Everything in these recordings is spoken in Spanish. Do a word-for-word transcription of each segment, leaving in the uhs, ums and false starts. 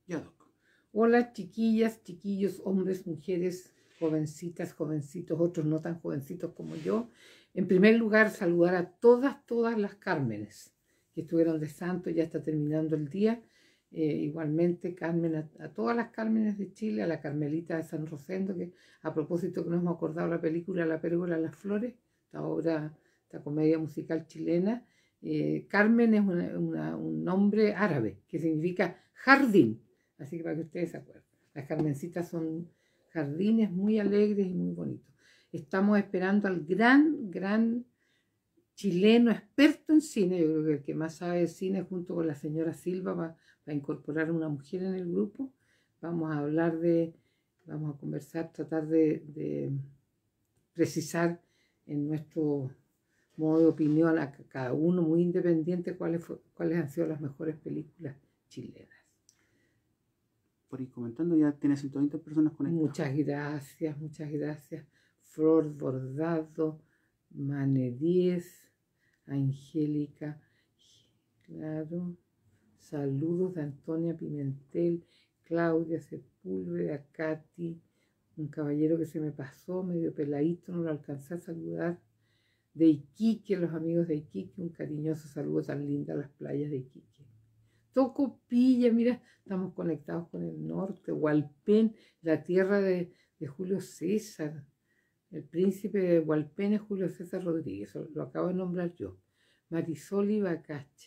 Ya, Doc. Hola, chiquillas, chiquillos, hombres, mujeres, jovencitas, jovencitos, otros no tan jovencitos como yo. En primer lugar, saludar a todas, todas las Cármenes que estuvieron de santo, ya está terminando el día. Eh, igualmente, Carmen, a, a todas las Cármenes de Chile, a la Carmelita de San Rosendo, que a propósito que nos hemos acordado la película La Pérgola de las Flores, esta obra, esta comedia musical chilena. Eh, Carmen es una, una, un nombre árabe que significa jardín. Así que para que ustedes se acuerden. Las Carmencitas son jardines muy alegres y muy bonitos. Estamos esperando al gran, gran chileno experto en cine. Yo creo que el que más sabe de cine, junto con la señora Silva, va, va a incorporar a una mujer en el grupo. Vamos a hablar de, vamos a conversar, tratar de, de precisar en nuestro modo de opinión a cada uno, muy independiente, cuáles, fue, cuáles han sido las mejores películas chilenas. Por ir comentando, ya tiene ciento veinte personas conectadas. Muchas gracias, muchas gracias. Flor Bordado, Mane diez, Angélica, claro. Saludos de Antonia Pimentel, Claudia Sepúlveda, Katy, un caballero que se me pasó, medio peladito, no lo alcancé a saludar. De Iquique, los amigos de Iquique, un cariñoso saludo tan lindo a las playas de Iquique. Tocopilla, mira, estamos conectados con el norte, Hualpén, la tierra de, de Julio César. El príncipe de Hualpén es Julio César Rodríguez, lo acabo de nombrar yo. Marisol y Bacache.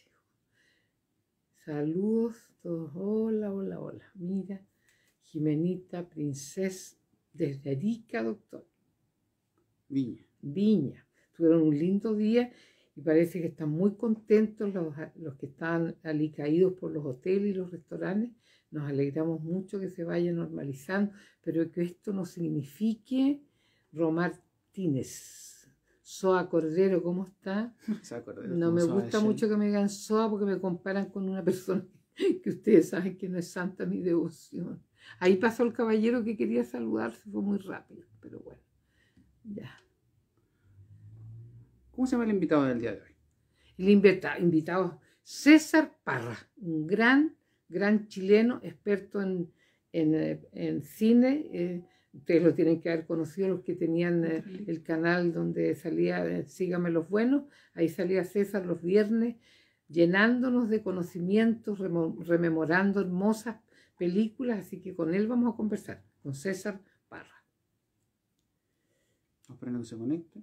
Saludos todos, hola, hola, hola. Mira, Jimenita, princesa desde Arica, doctor. Viña. Viña. Tuvieron un lindo día y parece que están muy contentos los, los que están alicaídos por los hoteles y los restaurantes. Nos alegramos mucho que se vaya normalizando, pero que esto no signifique Romartínez. Soa Cordero, ¿cómo está? Cordero, no me gusta mucho que me digan Soa porque me comparan con una persona que ustedes saben que no es santa mi devoción. Ahí pasó el caballero que quería saludarse, fue muy rápido, pero bueno, ya. ¿Cómo se llama el invitado del día de hoy? El invita, invitado César Parra, un gran, gran chileno, experto en, en, en cine. Eh, ustedes lo tienen que haber conocido, los que tenían eh, el canal donde salía eh, Sígame los Buenos. Ahí salía César los viernes, llenándonos de conocimientos, rememorando hermosas películas. Así que con él vamos a conversar, con César Parra. Esperando que se conecte.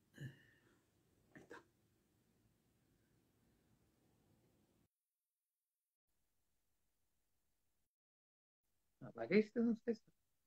Aparece don César.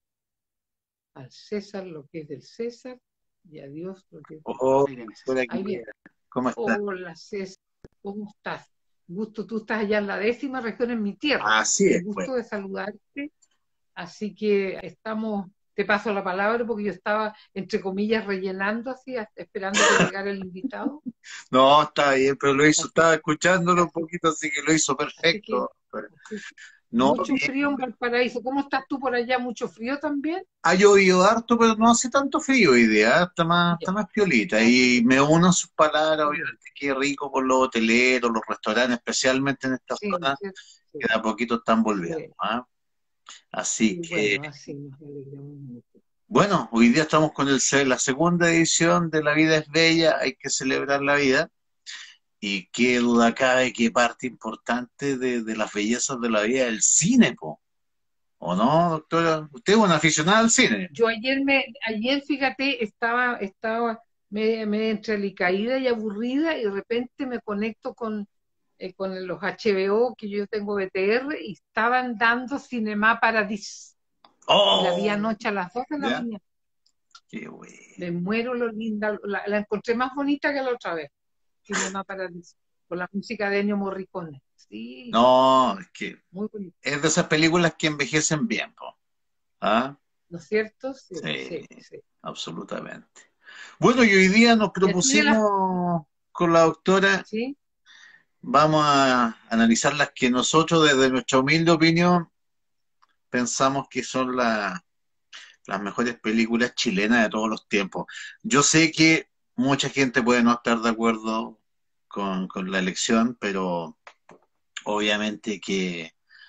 Al César lo que es del César y a Dios lo que es del Oh, César. Ahí viene. ¿Cómo estás? Hola César, ¿cómo estás? Gusto, tú estás allá en la décima región en mi tierra. Así es. Gusto Pues. de saludarte. Así que estamos, te paso la palabra porque yo estaba, entre comillas, rellenando así, esperando que llegara el invitado. No, está bien, pero lo hizo, así, estaba escuchándolo así, un poquito, así que lo hizo perfecto. Que, no, mucho bien. Frío en Valparaíso. ¿Cómo estás tú por allá? ¿Mucho frío también? Ha llovido harto, pero no hace tanto frío hoy día, está más, está más piolita. Y me uno a sus palabras, obviamente, qué rico por los hoteleros, los restaurantes, especialmente en esta sí, zona, sí, sí, que de a poquito están volviendo. Sí. ¿eh? Así sí, que... Bueno, así nos alegramos mucho. Bueno, hoy día estamos con el, la segunda edición de La Vida es Bella, hay que celebrar la vida. Y qué duda cabe que parte importante de, de las bellezas de la vida es el cine, po. ¿O no, doctora? Usted es una aficionada al cine. Yo ayer, me, ayer fíjate, estaba, estaba medio, medio entre alicaída y aburrida y de repente me conecto con, eh, con los H B O, que yo tengo B T R, y estaban dando Cinema Paradis. Oh, y la vi anoche a las dos de la ¿ya? mañana. Qué bueno. Me muero lo linda, la, la encontré más bonita que la otra vez. Cinema Paradis, con la música de Ennio Morricone. Sí. No, es que muy bonito. Es de esas películas que envejecen bien, po. ¿Ah? ¿No es cierto? Sí, sí, sí, sí, absolutamente. Bueno, y hoy día nos propusimos la... con la doctora, ¿sí? Vamos a analizar las que nosotros desde nuestra humilde opinión pensamos que son la, las mejores películas chilenas de todos los tiempos. Yo sé que mucha gente puede no estar de acuerdo con, con la elección, pero obviamente que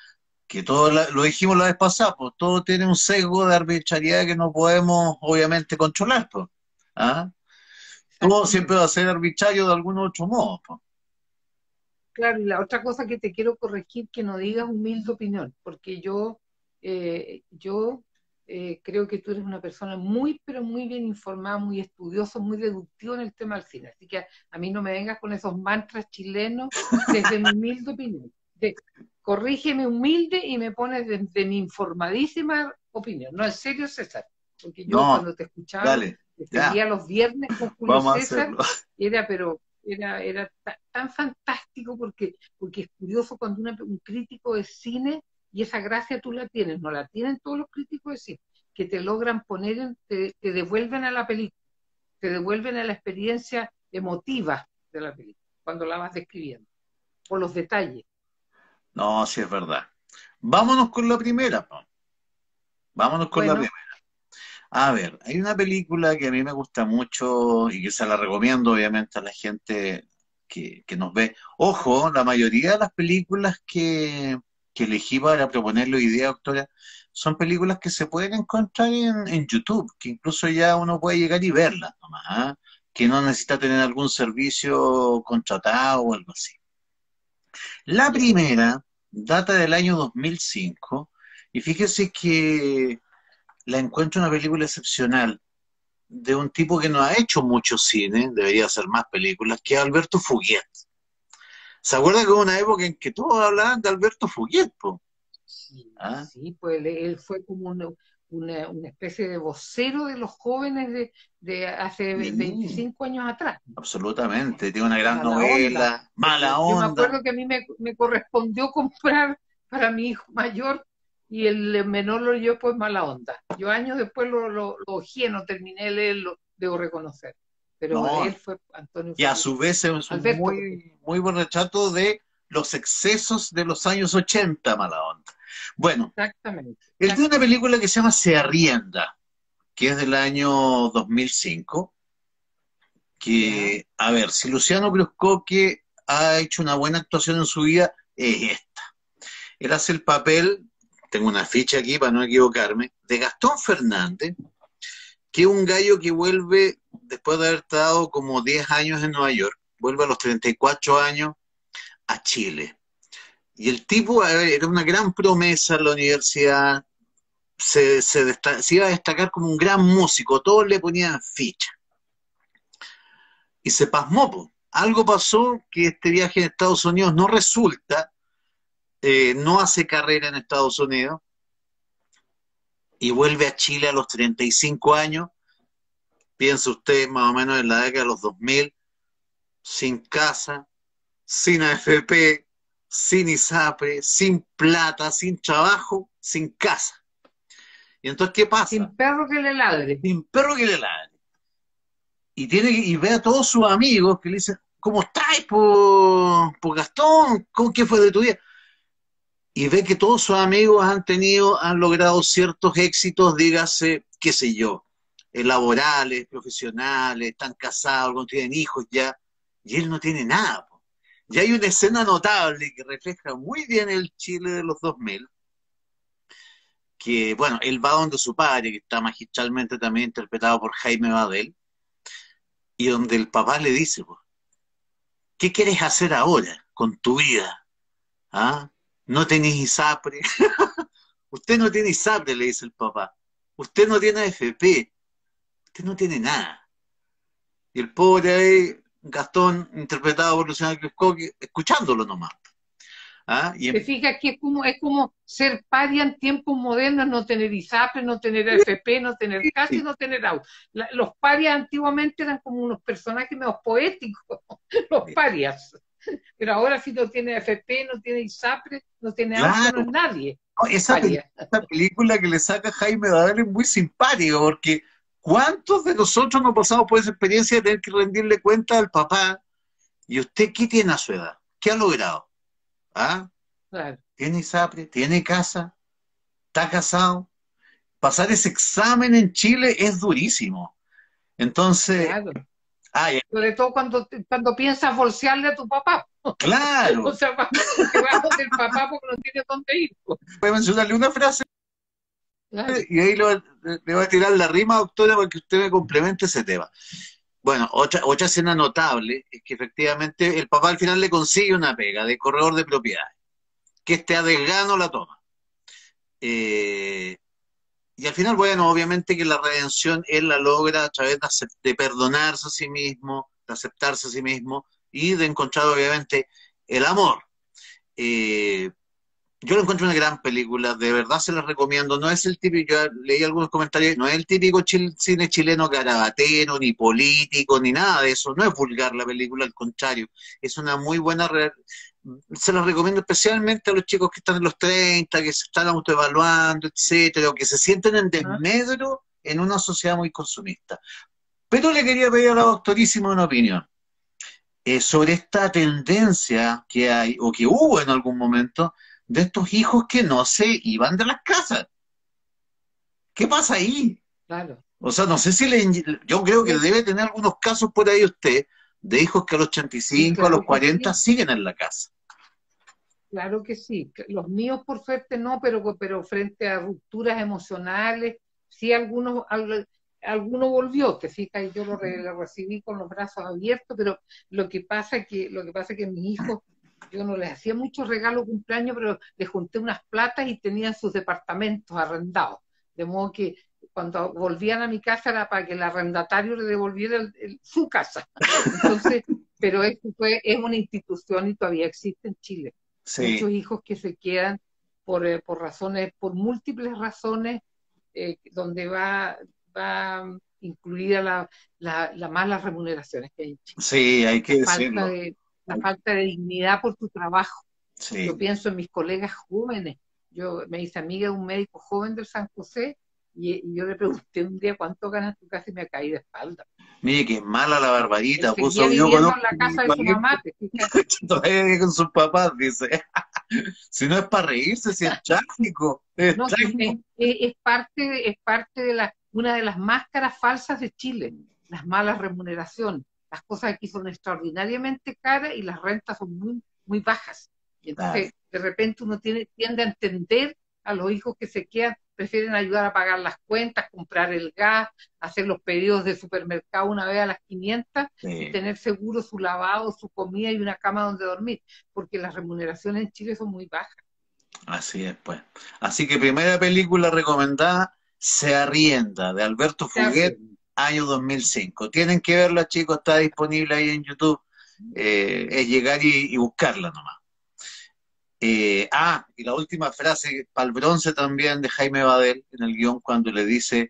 que todo la- lo dijimos la vez pasada, pues todo tiene un sesgo de arbitrariedad que no podemos obviamente controlar, pues. ¿Ah? Todo siempre Exactamente. va a ser arbitrario de algún otro modo, pues. Claro, y la otra cosa que te quiero corregir, que no digas humilde opinión, porque yo, eh, yo eh, creo que tú eres una persona muy, pero muy bien informada, muy estudioso, muy deductivo en el tema del cine. Así que a, a mí no me vengas con esos mantras chilenos desde mi humilde opinión. De, corrígeme humilde y me pones desde mi informadísima opinión. No, en serio, César, porque yo No, cuando te escuchaba, dale, te ya, seguía los viernes con Julio vamos a César, hacerlo. era, pero era, era ta- tan fantástico porque, porque es curioso cuando una- un crítico de cine, y esa gracia tú la tienes, no la tienen todos los críticos de cine, que te logran poner, en- te, te devuelven a la película, te devuelven a la experiencia emotiva de la película, cuando la vas describiendo, por los detalles. No, sí es verdad. Vámonos con la primera, pues. Vámonos con la Bueno, primera. A ver, hay una película que a mí me gusta mucho y que se la recomiendo obviamente a la gente que, que nos ve. Ojo, la mayoría de las películas que, que elegí para proponerle hoy día, doctora, son películas que se pueden encontrar en, en YouTube, que incluso ya uno puede llegar y verlas nomás, ¿ah? Que no necesita tener algún servicio contratado o algo así. La ya. primera data del año dos mil cinco y fíjese que la encuentro una película excepcional de un tipo que no ha hecho mucho cine, debería hacer más películas, que es Alberto Fuguet. ¿Se acuerda que hubo una época en que todos hablaban de Alberto Fuguet, po? Sí, ¿Ah? sí, pues él, él fue como una, una, una especie de vocero de los jóvenes de, de hace Sí, veinticinco años atrás. absolutamente. Tiene una gran Mala onda, novela, Mala porque yo me Onda. acuerdo que a mí me, me correspondió comprar para mi hijo mayor y el menor lo leyó pues Mala Onda. Yo años después lo, lo, lo ojeé, no terminé de leerlo, debo reconocer. Pero de él No, fue Antonio y a Fuguet. su vez es un Alberto, porque muy, muy buen retrato de los excesos de los años ochenta, Mala Onda. Bueno, exactamente, él tiene una exactamente. película que se llama Se Arrienda, que es del año dos mil cinco. Ya, Que, a ver, si Luciano Cruzcoque ha hecho una buena actuación en su vida, es esta. Él hace el papel, tengo una ficha aquí para no equivocarme, de Gastón Fernández, que es un gallo que vuelve, después de haber estado como diez años en Nueva York, vuelve a los treinta y cuatro años a Chile. Y el tipo a ver, era una gran promesa en la universidad, se, se, desta- se iba a destacar como un gran músico, todos le ponían ficha. Y se pasmó, po. Algo pasó que este viaje en Estados Unidos no resulta, eh, no hace carrera en Estados Unidos y vuelve a Chile a los treinta y cinco años. Piensa usted más o menos en la década de los dos mil, sin casa, sin A F P, sin ISAPRE, sin plata, sin trabajo, sin casa. Y entonces, ¿qué pasa? sin perro que le ladre. Sin perro que le ladre. Y, tiene, y ve a todos sus amigos que le dicen, ¿cómo estáis, por, por Gastón? ¿Cómo, ¿Qué fue de tu vida? Y ve que todos sus amigos han tenido, han logrado ciertos éxitos, dígase, qué sé yo, eh, laborales, profesionales, están casados, algunos tienen hijos ya, y él no tiene nada, po. Y hay una escena notable que refleja muy bien el Chile de los dos mil, que, bueno, él va donde su padre, que está magistralmente también interpretado por Jaime Badel, y donde el papá le dice, po, ¿qué quieres hacer ahora con tu vida? ¿Ah? ¿No tenés ISAPRE? Usted no tiene ISAPRE, le dice el papá. Usted no tiene A F P. Usted no tiene nada. Y el pobre ahí, Gastón, interpretado por Luciano Cruzcoque, escuchándolo nomás. ¿Ah? Y Te em- fijas que es como, es como ser paria en tiempos modernos, no tener ISAPRE, no tener A F P, no tener casa y no tener auto. La- los parias antiguamente eran como unos personajes medio poéticos, los parias. Pero ahora si no tiene A F P, no tiene ISAPRE, no tiene auto, no claro, es nadie. no, Es esa, peli- paria. esa película que le saca Jaime Badal es muy simpática porque ¿cuántos de nosotros no pasamos por esa experiencia de tener que rendirle cuenta al papá? ¿Y usted qué tiene a su edad? ¿Qué ha logrado? ¿Ah? Claro, ¿Tiene ISAPRE? ¿Tiene casa? ¿Está casado? Pasar ese examen en Chile es durísimo. Entonces, claro. Ah, ya, Sobre todo cuando, cuando piensas bolsearle a tu papá. O claro. sea, cuando te vas del papá porque no tiene dónde ir. Voy a mencionarle una frase Claro. y ahí le voy, le voy a tirar la rima, doctora, para que usted me complemente ese tema. Bueno, otra, otra escena notable es que efectivamente el papá al final le consigue una pega de corredor de propiedades, que este adelgano la toma. Eh, y al final, bueno, obviamente que la redención él la logra a través de, acep- de perdonarse a sí mismo, de aceptarse a sí mismo y de encontrar obviamente el amor. Eh, yo lo encuentro una gran película, de verdad se la recomiendo. No es el típico, yo leí algunos comentarios, no es el típico chil- cine chileno garabatero, ni político, ni nada de eso. No es vulgar la película, al contrario. Es una muy buena. re- Se la recomiendo especialmente a los chicos que están en los treinta, que se están autoevaluando, etcétera, o que se sienten en Ah, desmedro en una sociedad muy consumista. Pero le quería pedir a la doctorísima una opinión eh, sobre esta tendencia que hay o que hubo en algún momento de estos hijos que no se iban de las casas. ¿Qué pasa ahí? claro. O sea, no sé si le, yo creo que Sí, debe tener algunos casos por ahí usted de hijos que a los ochenta y sí, cinco, a los claro que cuarenta sí. siguen en la casa. Claro que sí. Los míos, por suerte, no, pero, pero frente a rupturas emocionales, sí, algunos, al- alguno volvió, te fijas, y yo lo, re- lo recibí con los brazos abiertos, pero lo que pasa que, lo que pasa que mis hijos, yo no les hacía muchos regalos de cumpleaños, pero les junté unas platas y tenían sus departamentos arrendados. De modo que cuando volvían a mi casa era para que el arrendatario le devolviera el- el- su casa. Entonces, pero eso fue, es una institución y todavía existe en Chile Sí, muchos hijos que se quedan por, eh, por razones, por múltiples razones, eh, donde va, va incluida la, la, la malas remuneraciones que hay en Chile, sí, hay que la falta decirlo. de, la falta de dignidad por tu trabajo. Yo Sí. pienso en mis colegas jóvenes. Yo me hice amiga de un médico joven del San José y, y yo le pregunté un día cuánto ganas tú, casi me caí de espalda. Mire que mala la Él barbarita, seguía puso, yo viviendo conozco en la un casa de su pariente mamá, ¿te fijas? que todavía vive con sus papás, dice. Si no es para reírse, si es trágico, es No, sí, es, trágico. es- es parte, de- es parte de la, una de las máscaras falsas de Chile, las malas remuneraciones. Las cosas aquí son extraordinariamente caras y las rentas son muy, muy bajas. Y Claro. entonces, de repente, uno tiene, tiende a entender a los hijos que se quedan, prefieren ayudar a pagar las cuentas, comprar el gas, hacer los pedidos de supermercado una vez a las quinientas y Sí. tener seguro su lavado, su comida y una cama donde dormir, porque las remuneraciones en Chile son muy bajas. Así es, pues. Así que primera película recomendada, Se Arrienda, de Alberto Se Fuguet, arreglan. año dos mil cinco. Tienen que verla, chicos, está disponible ahí en YouTube. Eh, es llegar y, y buscarla nomás. Eh, ah, y la última frase, para el bronce también de Jaime Badel, en el guión, cuando le dice,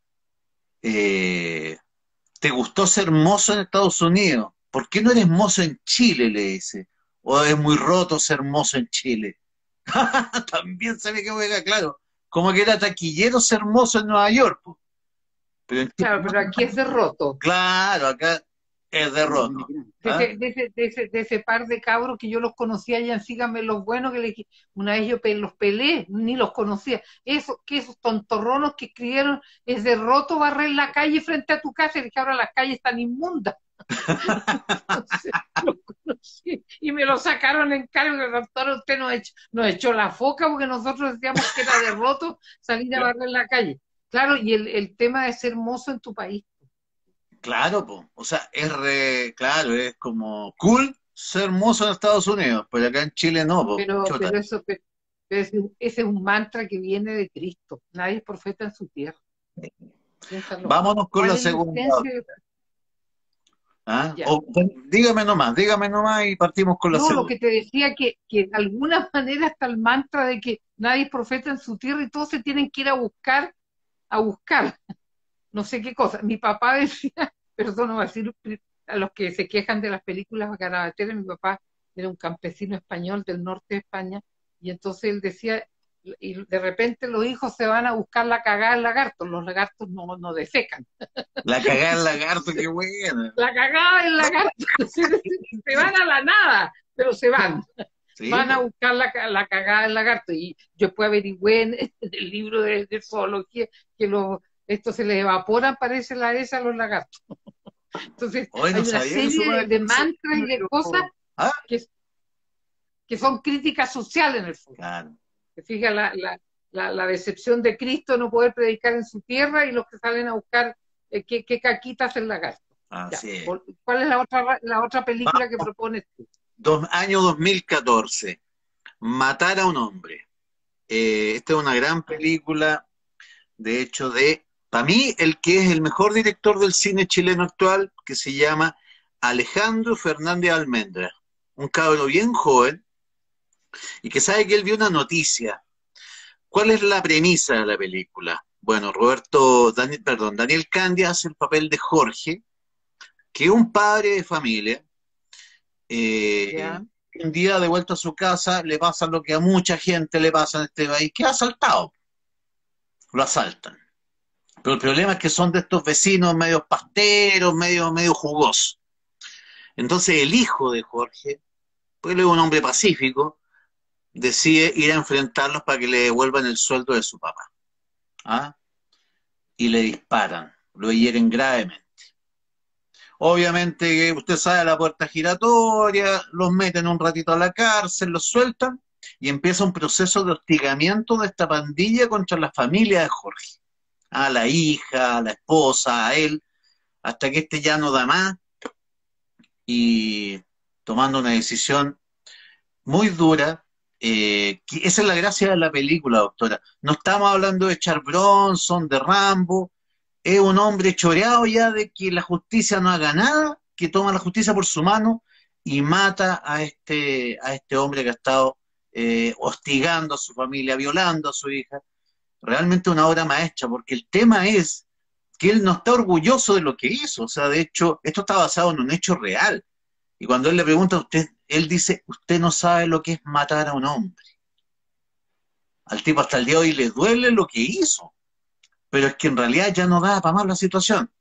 eh, ¿te gustó ser mozo en Estados Unidos? ¿Por qué no eres mozo en Chile? Le dice. ¿O es muy roto ser mozo en Chile? También se ve que juega, claro. Como que era taquillero ser mozo en Nueva York, po. Pero en Chile Claro, no. pero aquí es derroto. Claro, acá es derroto. Inmigrante. De ¿Ah? ese, de, ese, de, ese, de ese par de cabros que yo los conocía allá en Síganme los Buenos, que le, una vez yo pe, los peleé, ni los conocía. Eso, que esos tontorronos que escribieron es derroto barrer la calle frente a tu casa y que ahora las calles están inmundas. Entonces, los conocí y me lo sacaron en cara y me doctor, usted nos echó, nos echó la foca porque nosotros decíamos que era derroto salir a barrer la calle. Claro, y el, el tema de ser mozo en tu país. Claro, po. O sea, es re, claro, es como cool ser mozo en Estados Unidos, pero acá en Chile no, po. Pero, Chuta. pero eso, pero ese, ese es un mantra que viene de Cristo. Nadie es profeta en su tierra. Piénsalo. Vámonos con ¿Cuál la es la segunda. esencia de ¿Ah? ya? O, dígame nomás, dígame nomás y partimos con la No, lo segunda. que te decía que, que de alguna manera está el mantra de que nadie es profeta en su tierra y todos se tienen que ir a buscar, a buscar, no sé qué cosa. Mi papá decía, perdón, no voy a decir a los que se quejan de las películas garabateras, mi papá era un campesino español del norte de España, y entonces él decía, y de repente los hijos se van a buscar la cagada del lagarto, los lagartos no, no defecan. La cagada del lagarto, qué buena. La cagada del lagarto, se, se van a la nada, pero se van. Sí, Van a po. buscar la, la cagada del lagarto. Y yo después averigüé en, en el libro de, de zoología que los, esto se les evapora, parece la esa a los lagartos. Entonces, Hoy no hay una sabía que serie de, Superman de tenía ese mantras y de libro. cosas Ah, que, que son críticas sociales en el fondo. claro. Te fijas la, la, la, la decepción de Cristo no poder predicar en su tierra y los que salen a buscar eh, qué, qué caquitas el lagarto. Ya. Así es. ¿Cuál es la otra, la otra película que propones tú? Dos, año dos mil catorce. Matar a un hombre. Eh, esta es una gran película, de hecho, de, para mí, el que es el mejor director del cine chileno actual, que se llama Alejandro Fernández Almendra. Un cabro bien joven, y que sabe que él vio una noticia. ¿Cuál es la premisa de la película? Bueno, Roberto, Daniel, perdón, Daniel Candia hace el papel de Jorge, que es un padre de familia. Eh, ¿Ya? un día de vuelta a su casa le pasa lo que a mucha gente le pasa en este país, que ha asaltado, lo asaltan. Pero el problema es que son de estos vecinos medio pasteros, medio, medio jugosos. Entonces el hijo de Jorge, pues él es un hombre pacífico, decide ir a enfrentarlos para que le devuelvan el sueldo de su papá. ¿Ah? Y le disparan, lo hieren gravemente. Obviamente, usted sabe, la puerta giratoria, los meten un ratito a la cárcel, los sueltan, y empieza un proceso de hostigamiento de esta pandilla contra la familia de Jorge. A la hija, a la esposa, a él, hasta que este ya no da más, y tomando una decisión muy dura. Eh, que esa es la gracia de la película, doctora. No estamos hablando de Charles Bronson, de Rambo. Es un hombre choreado ya de que la justicia no haga nada, que toma la justicia por su mano y mata a este, a este hombre que ha estado eh, hostigando a su familia, violando a su hija. Realmente una obra maestra, porque el tema es que él no está orgulloso de lo que hizo. O sea, de hecho, esto está basado en un hecho real. Y cuando él le pregunta a usted, él dice, usted no sabe lo que es matar a un hombre. Al tipo hasta el día de hoy le duele lo que hizo, pero es que en realidad ya no da para más la situación.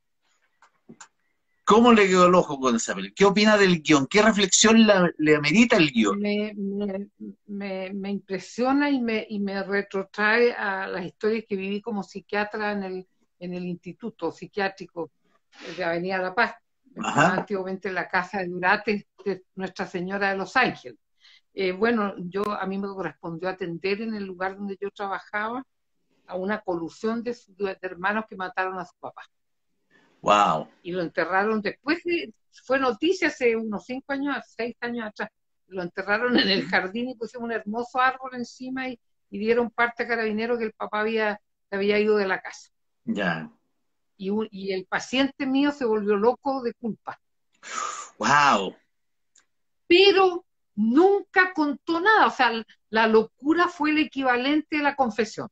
¿Cómo le quedó el ojo con esa película? ¿Qué opina del guión? ¿Qué reflexión la, le amerita el guión? Me, me, me, me impresiona y me, y me retrotrae a las historias que viví como psiquiatra en el, en el instituto psiquiátrico de Avenida La Paz, antiguamente la casa de Durate de Nuestra Señora de los Ángeles. Eh, bueno, yo a mí me correspondió atender en el lugar donde yo trabajaba a una colusión de, de hermanos que mataron a su papá. Wow. Y lo enterraron después de, fue noticia hace unos cinco años, seis años atrás, lo enterraron en el jardín y pusieron un hermoso árbol encima y, y dieron parte a Carabineros que el papá había, había ido de la casa. Ya. Yeah. Y, un, y el paciente mío se volvió loco de culpa. Wow. Pero nunca contó nada, o sea, la locura fue el equivalente a la confesión.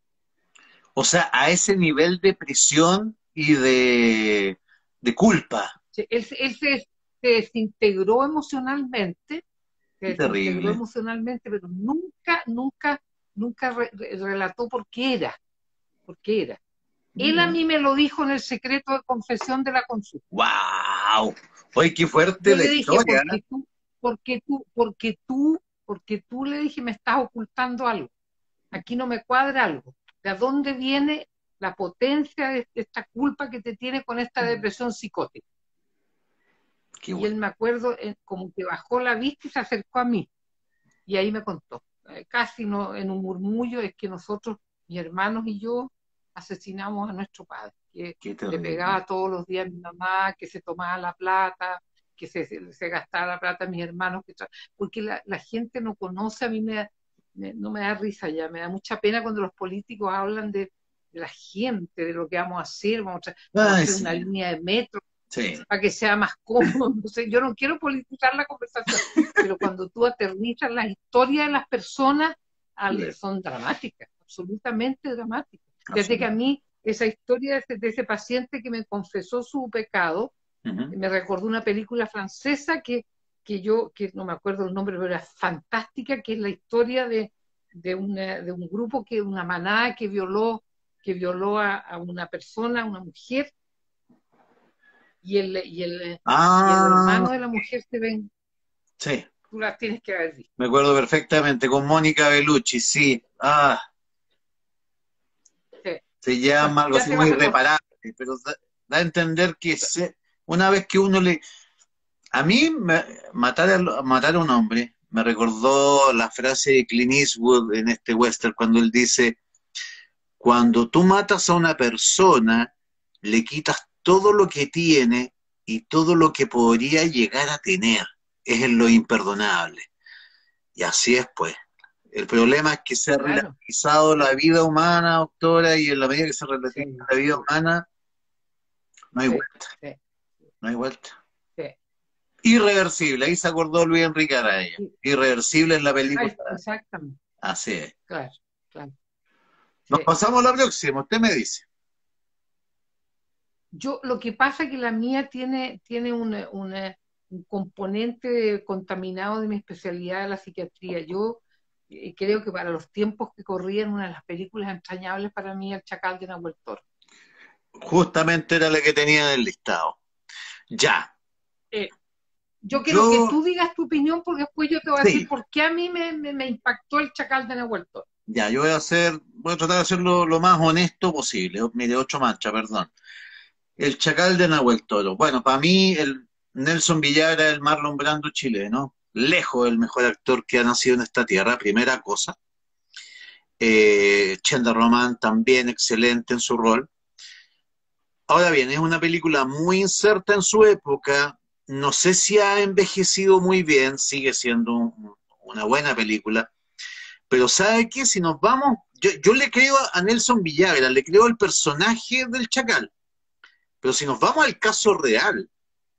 O sea, a ese nivel de prisión y de, de culpa. Él, él se, se desintegró emocionalmente, se Terrible. desintegró emocionalmente, pero nunca, nunca, nunca re, re, relató por qué era, por qué era. Él a mí me lo dijo en el secreto de confesión de la consulta. ¡Wow! Oye, qué fuerte Yo la le dije, historia. porque tú, porque tú, porque tú, porque tú le dije, me estás ocultando algo. Aquí no me cuadra algo. ¿De dónde viene la potencia de esta culpa que te tiene con esta depresión psicótica? Qué bueno. Y él, me acuerdo, como que bajó la vista y se acercó a mí. Y ahí me contó, casi no, en un murmullo, es que nosotros, mis hermanos y yo, asesinamos a nuestro padre, que le pegaba todos los días a mi mamá, que se tomaba la plata, que se, se, se gastaba la plata a mis hermanos, que porque la, la gente no conoce, a mí me, da, me no me da risa ya, me da mucha pena cuando los políticos hablan de, de la gente, de lo que vamos a hacer, vamos a, vamos Ay, a hacer sí. una línea de metro, sí. para que sea más cómodo. No sé, yo no quiero politizar la conversación, pero cuando tú aterrizas las historias de las personas, al, son dramáticas, absolutamente dramáticas. Fíjate que a mí esa historia de ese, de ese paciente que me confesó su pecado, uh-huh. me recordó una película francesa que, que yo, que no me acuerdo el nombre, pero era fantástica, que es la historia de, de, una, de un grupo, que una manada que violó, que violó a, a una persona, a una mujer, y el, y el, ah. y el hermano de la mujer se ven. Sí. Tú la tienes que haber visto. Me acuerdo perfectamente, con Mónica Bellucci, sí. Ah. Se llama algo así muy irreparable, pero da, da a entender que se, Una vez que uno le... A mí, me- matar a, matar a un hombre me recordó la frase de Clint Eastwood en este western, cuando él dice, cuando tú matas a una persona, le quitas todo lo que tiene y todo lo que podría llegar a tener. Es en lo imperdonable. Y así es, pues. El problema es que se ha Claro, relativizado la vida humana, doctora, y en la medida que se relativiza sí, la vida humana, no hay sí, vuelta, sí, no hay vuelta. sí. Irreversible, ahí se acordó Luis Enrique Araya. Y- Irreversible en la película. ay, exactamente, Así es. claro, claro. Nos Sí. pasamos a la próxima, usted me dice. Yo, lo que pasa es que la mía tiene, tiene una- una- un componente contaminado de mi especialidad de la psiquiatría. Yo eh, creo que para los tiempos que corrían, una de las películas entrañables para mí es El Chacal de Nahuel Toro. Justamente era la que tenía en el listado. Ya. Eh, yo quiero que Yo, tú digas tu opinión porque después yo te voy a decir sí, por qué a mí me, me- me impactó El Chacal de Nahuel Toro. ya, yo voy a hacer, voy a tratar de hacerlo lo más honesto posible. Mire, ocho mancha, perdón. El Chacal de Nahuel Toro. Bueno, para mí, el Nelson Villar, el Marlon Brando chileno, lejos el mejor actor que ha nacido en esta tierra, primera cosa. Eh, Chenda Román también excelente en su rol. Ahora bien, es una película muy inserta en su época. No sé si ha envejecido muy bien, sigue siendo un- una buena película. Pero ¿sabe qué? Si nos vamos, yo, yo le creo a Nelson Villagra, le creo al personaje del Chacal. Pero si nos vamos al caso real,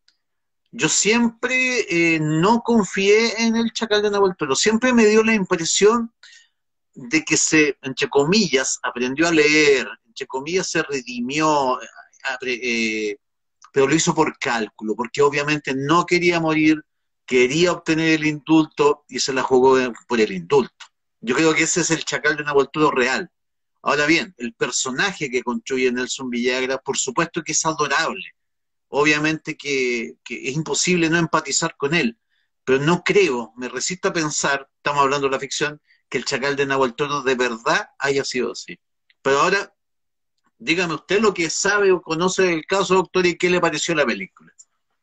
yo siempre eh, no confié en el Chacal de Nahuel, pero siempre me dio la impresión de que se, entre comillas, aprendió a leer, entre comillas, se redimió, eh, apre- eh, pero lo hizo por cálculo, porque obviamente no quería morir, quería obtener el indulto y se la jugó de- por el indulto. Yo creo que ese es el Chacal de Nahuel Toro real. Ahora bien, el personaje que construye Nelson Villagra, por supuesto que es adorable. Obviamente que, que es imposible no empatizar con él, pero no creo, me resisto a pensar, estamos hablando de la ficción, que el Chacal de Nahuel Toro de verdad haya sido así. Pero ahora, dígame usted lo que sabe o conoce del caso, doctor, y qué le pareció la película.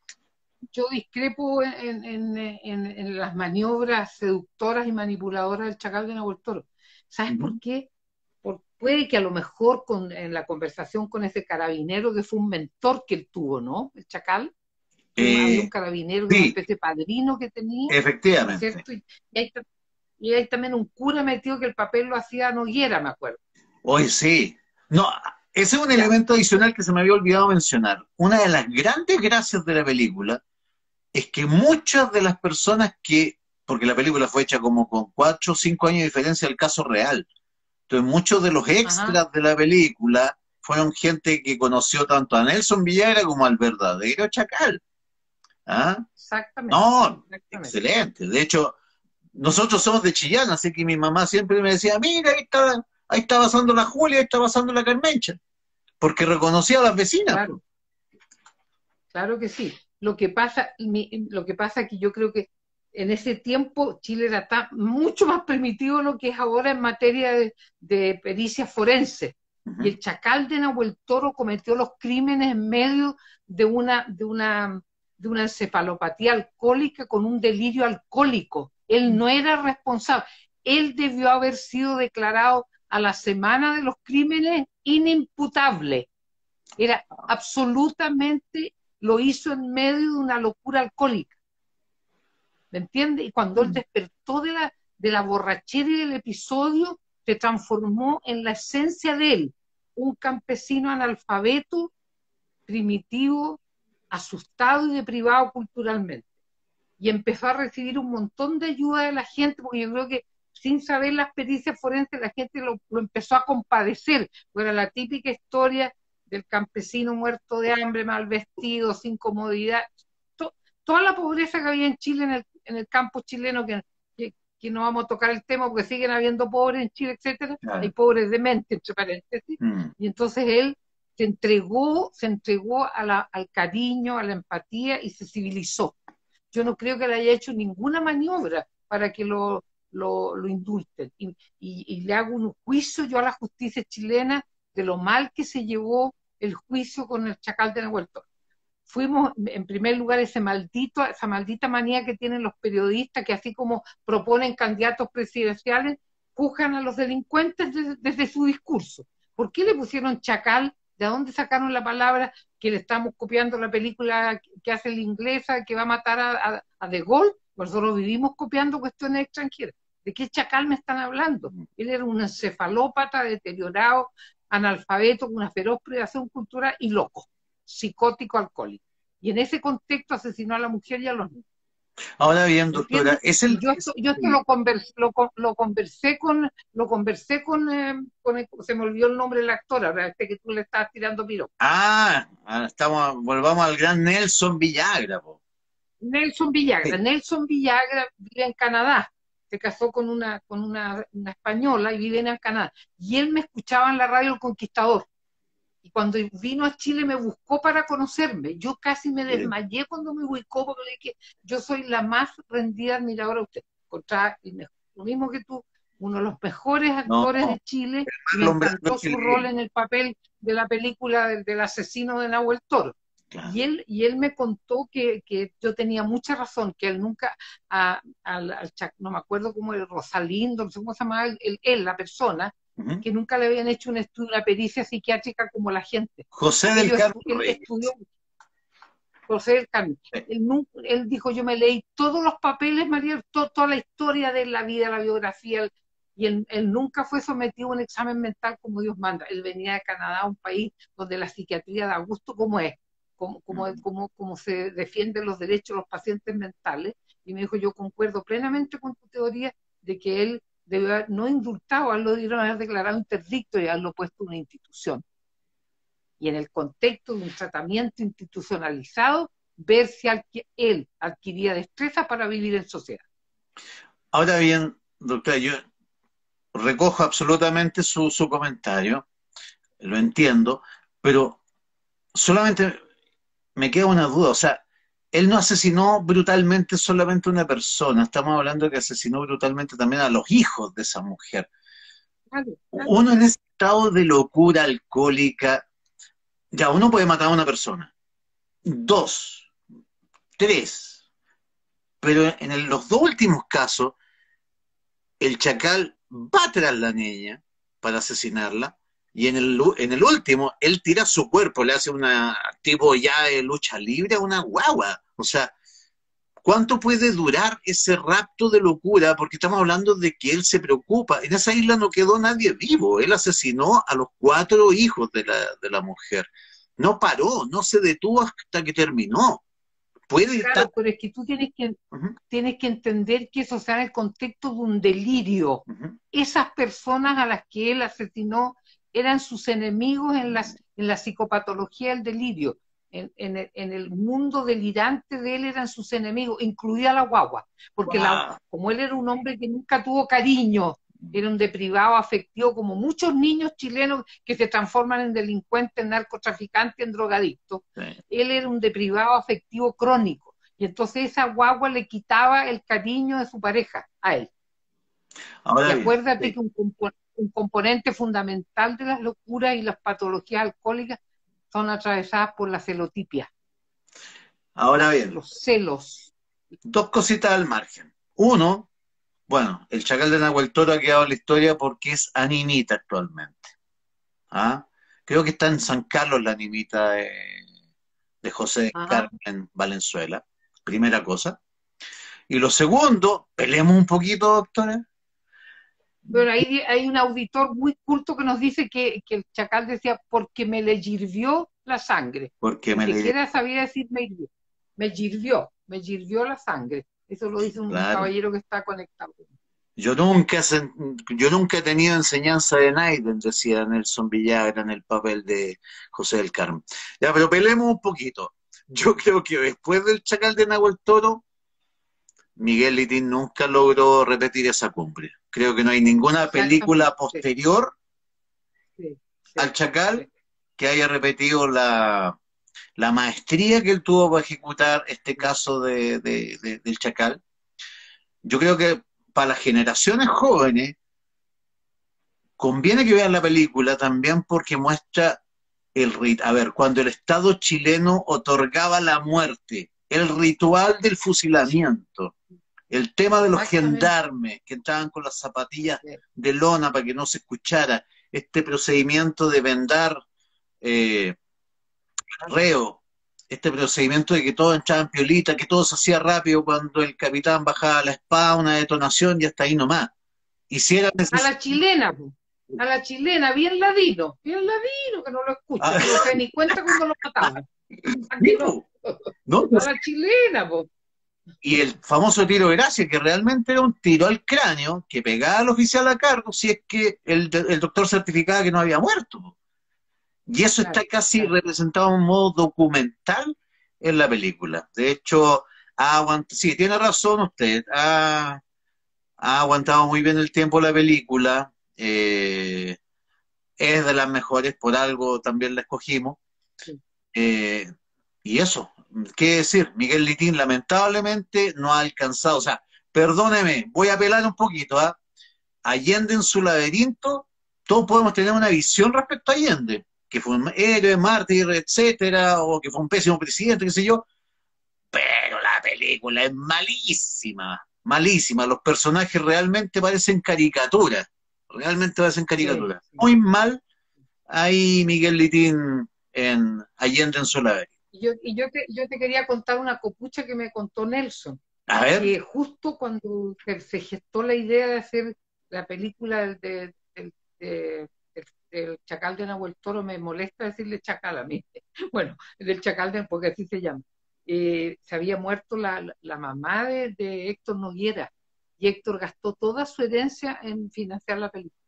Yo discrepo en, en- en- en las maniobras seductoras y manipuladoras del Chacal de Nahuel Toro. ¿Sabes Ujú. por qué? Por, puede que a lo mejor con, en la conversación con ese carabinero que fue un mentor que él tuvo, ¿no? El Chacal, que un- había un Eh, carabinero que era una sí, especie de padrino que tenía, ¿no es efectivamente. cierto? Y, y hay, ta- y hay también un cura metido que el papel lo hacía Noguera, me acuerdo. Hoy sí. No, ese es un Ya, elemento entonces, adicional que se me había olvidado mencionar. Una de las grandes gracias de la película es que muchas de las personas que, porque la película fue hecha como con cuatro o cinco años de diferencia del caso real, entonces muchos de los ajá, extras de la película fueron gente que conoció tanto a Nelson Villagra como al verdadero Chacal. ¿Ah? exactamente, No, exactamente. excelente. De hecho, nosotros somos de Chillán, así que mi mamá siempre me decía, mira, ahí está, ahí está pasando la Julia, ahí está pasando la Carmencha, porque reconocía a las vecinas. Claro, claro que sí. Lo que pasa, mi- lo que pasa es que yo creo que en ese tiempo Chile era tan- mucho más primitivo de lo que es ahora en materia de, de pericia forense. Y Ujú. el Chacal de Nahuel Toro cometió los crímenes en medio de una, de una, de una encefalopatía alcohólica con un delirio alcohólico. Él no era responsable. Él debió haber sido declarado a la semana de los crímenes inimputable. Era absolutamente, lo hizo en medio de una locura alcohólica, ¿me entiendes? Y cuando él despertó de la, de la borrachera y del episodio, se transformó en la esencia de él, un campesino analfabeto, primitivo, asustado y deprivado culturalmente. Y empezó a recibir un montón de ayuda de la gente, porque yo creo que sin saber las pericias forenses, la gente lo, lo empezó a compadecer. Era la típica historia del campesino muerto de hambre, mal vestido, sin comodidad. To, toda la pobreza que había en Chile, en el, en el campo chileno, que, que, que, no vamos a tocar el tema porque siguen habiendo pobres en Chile, etcétera. Hay Claro. pobres de mente, entre paréntesis. Mm. Y entonces él se entregó, se entregó a la, al cariño, a la empatía y se civilizó. Yo no creo que le haya hecho ninguna maniobra para que lo, lo, lo indulten. Y, y, y, le hago un juicio yo a la justicia chilena de lo mal que se llevó el juicio con el Chacal de Nahuel Toro. fuimos, en primer lugar, ese maldito, esa maldita manía que tienen los periodistas, que así como proponen candidatos presidenciales, juzgan a los delincuentes desde, desde su discurso. ¿Por qué le pusieron chacal? ¿De dónde sacaron la palabra que le estamos copiando la película que hace la inglesa, que va a matar a, a, a De Gaulle? Nosotros vivimos copiando cuestiones extranjeras. ¿De qué chacal me están hablando? Él era un encefalópata, deteriorado, analfabeto, con una feroz privación cultural y loco, psicótico, alcohólico. Y en ese contexto asesinó a la mujer y a los niños. Ahora bien, doctora, es el... Yo esto, yo esto lo, conversé, lo, lo conversé con, lo conversé con, eh, con el, se me olvidó el nombre del actor, ahora este que tú le estás tirando piro. Ah, estamos, volvamos al gran Nelson Villagra, po. Nelson Villagra. Sí. Nelson Villagra vive en Canadá. Se casó con una, con una, una española y vive en Canadá. Y él me escuchaba en la radio El Conquistador. Y cuando vino a Chile me buscó para conocerme. Yo casi me desmayé cuando me ubicó porque le dije, yo soy la más rendida admiradora de usted. Contra lo mismo que tú, uno de los mejores actores No, de Chile. Y me encantó su rol en el papel de la película del, del asesino de Nahuel Toro. Claro. Y él, y él me contó que, que yo tenía mucha razón, que él nunca, a, a, al, no me acuerdo cómo el Rosalindo, no sé cómo se llamaba, él, él la persona, uh-huh. que nunca le habían hecho un estudio, una pericia psiquiátrica como la gente. José del Carmen. Él estudió, José del Carmen. Sí. Él, nunca, él dijo, yo me leí todos los papeles, María, to, toda la historia de la vida, la biografía, el, y él, él nunca fue sometido a un examen mental como Dios manda. Él venía de Canadá, un país donde la psiquiatría da gusto como es. Cómo, cómo, cómo, cómo se defienden los derechos de los pacientes mentales, y me dijo, yo concuerdo plenamente con tu teoría de que él debe haber no indultado, a él lo debieron haber declarado interdicto y haberlo puesto en una institución. Y en el contexto de un tratamiento institucionalizado, ver si él adquiría destreza para vivir en sociedad. Ahora bien, doctora, yo recojo absolutamente su, su comentario, lo entiendo, pero solamente me queda una duda, o sea, él no asesinó brutalmente solamente a una persona, estamos hablando de que asesinó brutalmente también a los hijos de esa mujer. Claro, claro. Uno en ese estado de locura alcohólica, ya uno puede matar a una persona, dos, tres, pero en el, los dos últimos casos, el chacal va tras la niña para asesinarla, y en el, en el último, él tira su cuerpo, le hace una tipo ya de lucha libre a una guagua. O sea, ¿cuánto puede durar ese rapto de locura? Porque estamos hablando de que él se preocupa. En esa isla no quedó nadie vivo. Él asesinó a los cuatro hijos de la, de la mujer. No paró, no se detuvo hasta que terminó. Puede claro, estar... pero es que tú tienes que, uh-huh. tienes que entender que eso se da en el contexto de un delirio. Uh-huh. Esas personas a las que él asesinó eran sus enemigos en, las, en la psicopatología del delirio. En, en, el, en el mundo delirante de él eran sus enemigos, incluida la guagua. Porque wow. la, como él era un hombre que nunca tuvo cariño, era un deprivado afectivo, como muchos niños chilenos que se transforman en delincuentes, en narcotraficantes, en drogadictos. Sí. Él era un deprivado afectivo crónico. Y entonces esa guagua le quitaba el cariño de su pareja a él. Ahora y bien, acuérdate sí. que un componente un componente fundamental de las locuras y las patologías alcohólicas son atravesadas por la celotipia. Ahora bien, los celos. Dos cositas al margen. Uno, bueno, el chacal de Nahuel Toro ha quedado en la historia porque es animita actualmente. ¿Ah? Creo que está en San Carlos la animita de, de José Ajá. Carmen Valenzuela. Primera cosa. Y lo segundo, peleemos un poquito, doctora. Pero ahí hay un auditor muy culto que nos dice que, que el chacal decía, porque me le hirvió la sangre. Porque me Ni le... siquiera sabía decir me hirvió. Me hirvió, me hirvió la sangre. Eso lo dice un claro. caballero que está conectado. Yo nunca, yo nunca he tenido enseñanza de Naiden, decía Nelson Villagra en el papel de José del Carmen. Ya, pero peleemos un poquito. Yo creo que después del chacal de Nahuel Toro, Miguel Litín nunca logró repetir esa cumbre. Creo que no hay ninguna película posterior sí, sí, al Chacal sí. que haya repetido la, la maestría que él tuvo para ejecutar este caso de, de, de, del Chacal. Yo creo que para las generaciones jóvenes conviene que vean la película también porque muestra el rit a ver, cuando el Estado chileno otorgaba la muerte, el ritual del fusilamiento, el tema de los Exactamente. gendarmes que entraban con las zapatillas Sí. de lona para que no se escuchara, este procedimiento de vendar eh, reo, este procedimiento de que todo entraba en piolita, que todo se hacía rápido cuando el capitán bajaba la espada, una detonación y hasta ahí nomás. Y si era A la necesario... chilena, po. A la chilena, bien ladino, bien ladino, que no lo escucha, Ah, que no se da ni cuenta cuando lo mataban. ¿A sí, que no? po. ¿No? A la chilena, po. Y el famoso tiro de gracia, que realmente era un tiro al cráneo que pegaba al oficial a cargo si es que el, el doctor certificaba que no había muerto, po. Y eso está Claro, casi claro. representado en modo documental en la película. De hecho, ha aguant- sí, tiene razón usted, ha, ha aguantado muy bien el tiempo la película, eh, es de las mejores, por algo también la escogimos. Sí. Eh, y eso, ¿qué decir? Miguel Litín lamentablemente no ha alcanzado, o sea, perdóneme, voy a apelar un poquito, ¿ah? Allende en su laberinto, todos podemos tener una visión respecto a Allende, que fue un héroe, mártir, etcétera, o que fue un pésimo presidente, qué sé yo, pero la película es malísima, malísima, los personajes realmente parecen caricaturas, realmente parecen Sí, caricaturas. sí. Muy mal ahí Miguel Litín en Allende en su laberinto. Y yo, y yo, te, yo te quería contar una copucha que me contó Nelson, A ver, que justo cuando se, se gestó la idea de hacer la película del, de- del- de- del- del Chacal de Nahuel Toro, me molesta decirle Chacal a mí, bueno, del Chacal de, porque así se llama, eh, se había muerto la, la- la mamá de, de Héctor Noguera, y Héctor gastó toda su herencia en financiar la película.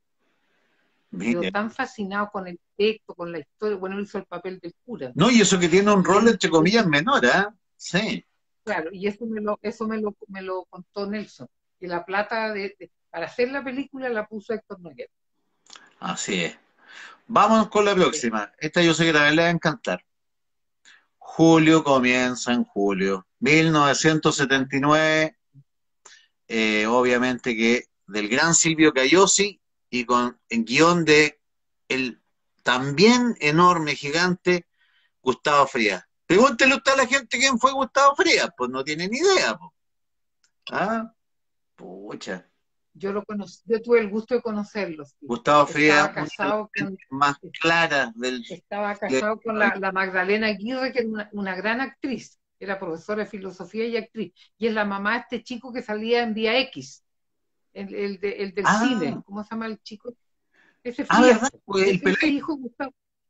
Quedó mire, tan fascinado con el texto, con la historia, bueno, él hizo el papel del cura, no, y eso que tiene un y rol él, entre y comillas menor, ¿ah? ¿Eh? Sí, claro, y eso me lo, eso me lo, me lo contó Nelson, que la plata de, de- para hacer la película la puso Héctor Noguera. así es. Vamos con la Sí, próxima. Esta yo sé que también le va a encantar. Julio comienza en julio. ya, mil novecientos setenta y nueve, eh, obviamente que del gran Silvio Cayosi y con el guión de el también enorme, gigante Gustavo Frías. Pregúntele usted a la gente quién fue Gustavo Frías, pues no tiene ni idea, pues. Ah, pucha. yo lo conocí, yo tuve el gusto de conocerlo, sí. Gustavo Frías, Estaba una de las casado con, mentes más claras del estaba que casado con la, la Magdalena Aguirre, que era una, una gran actriz, era profesora de filosofía y actriz, y es la mamá de este chico que salía en Vía X, el, el, de- el del Ah, cine, ¿cómo se llama el chico? Ese ah, Frías, ¿verdad? po. Pues el Ese, ese Pelé. hijo de Gustavo,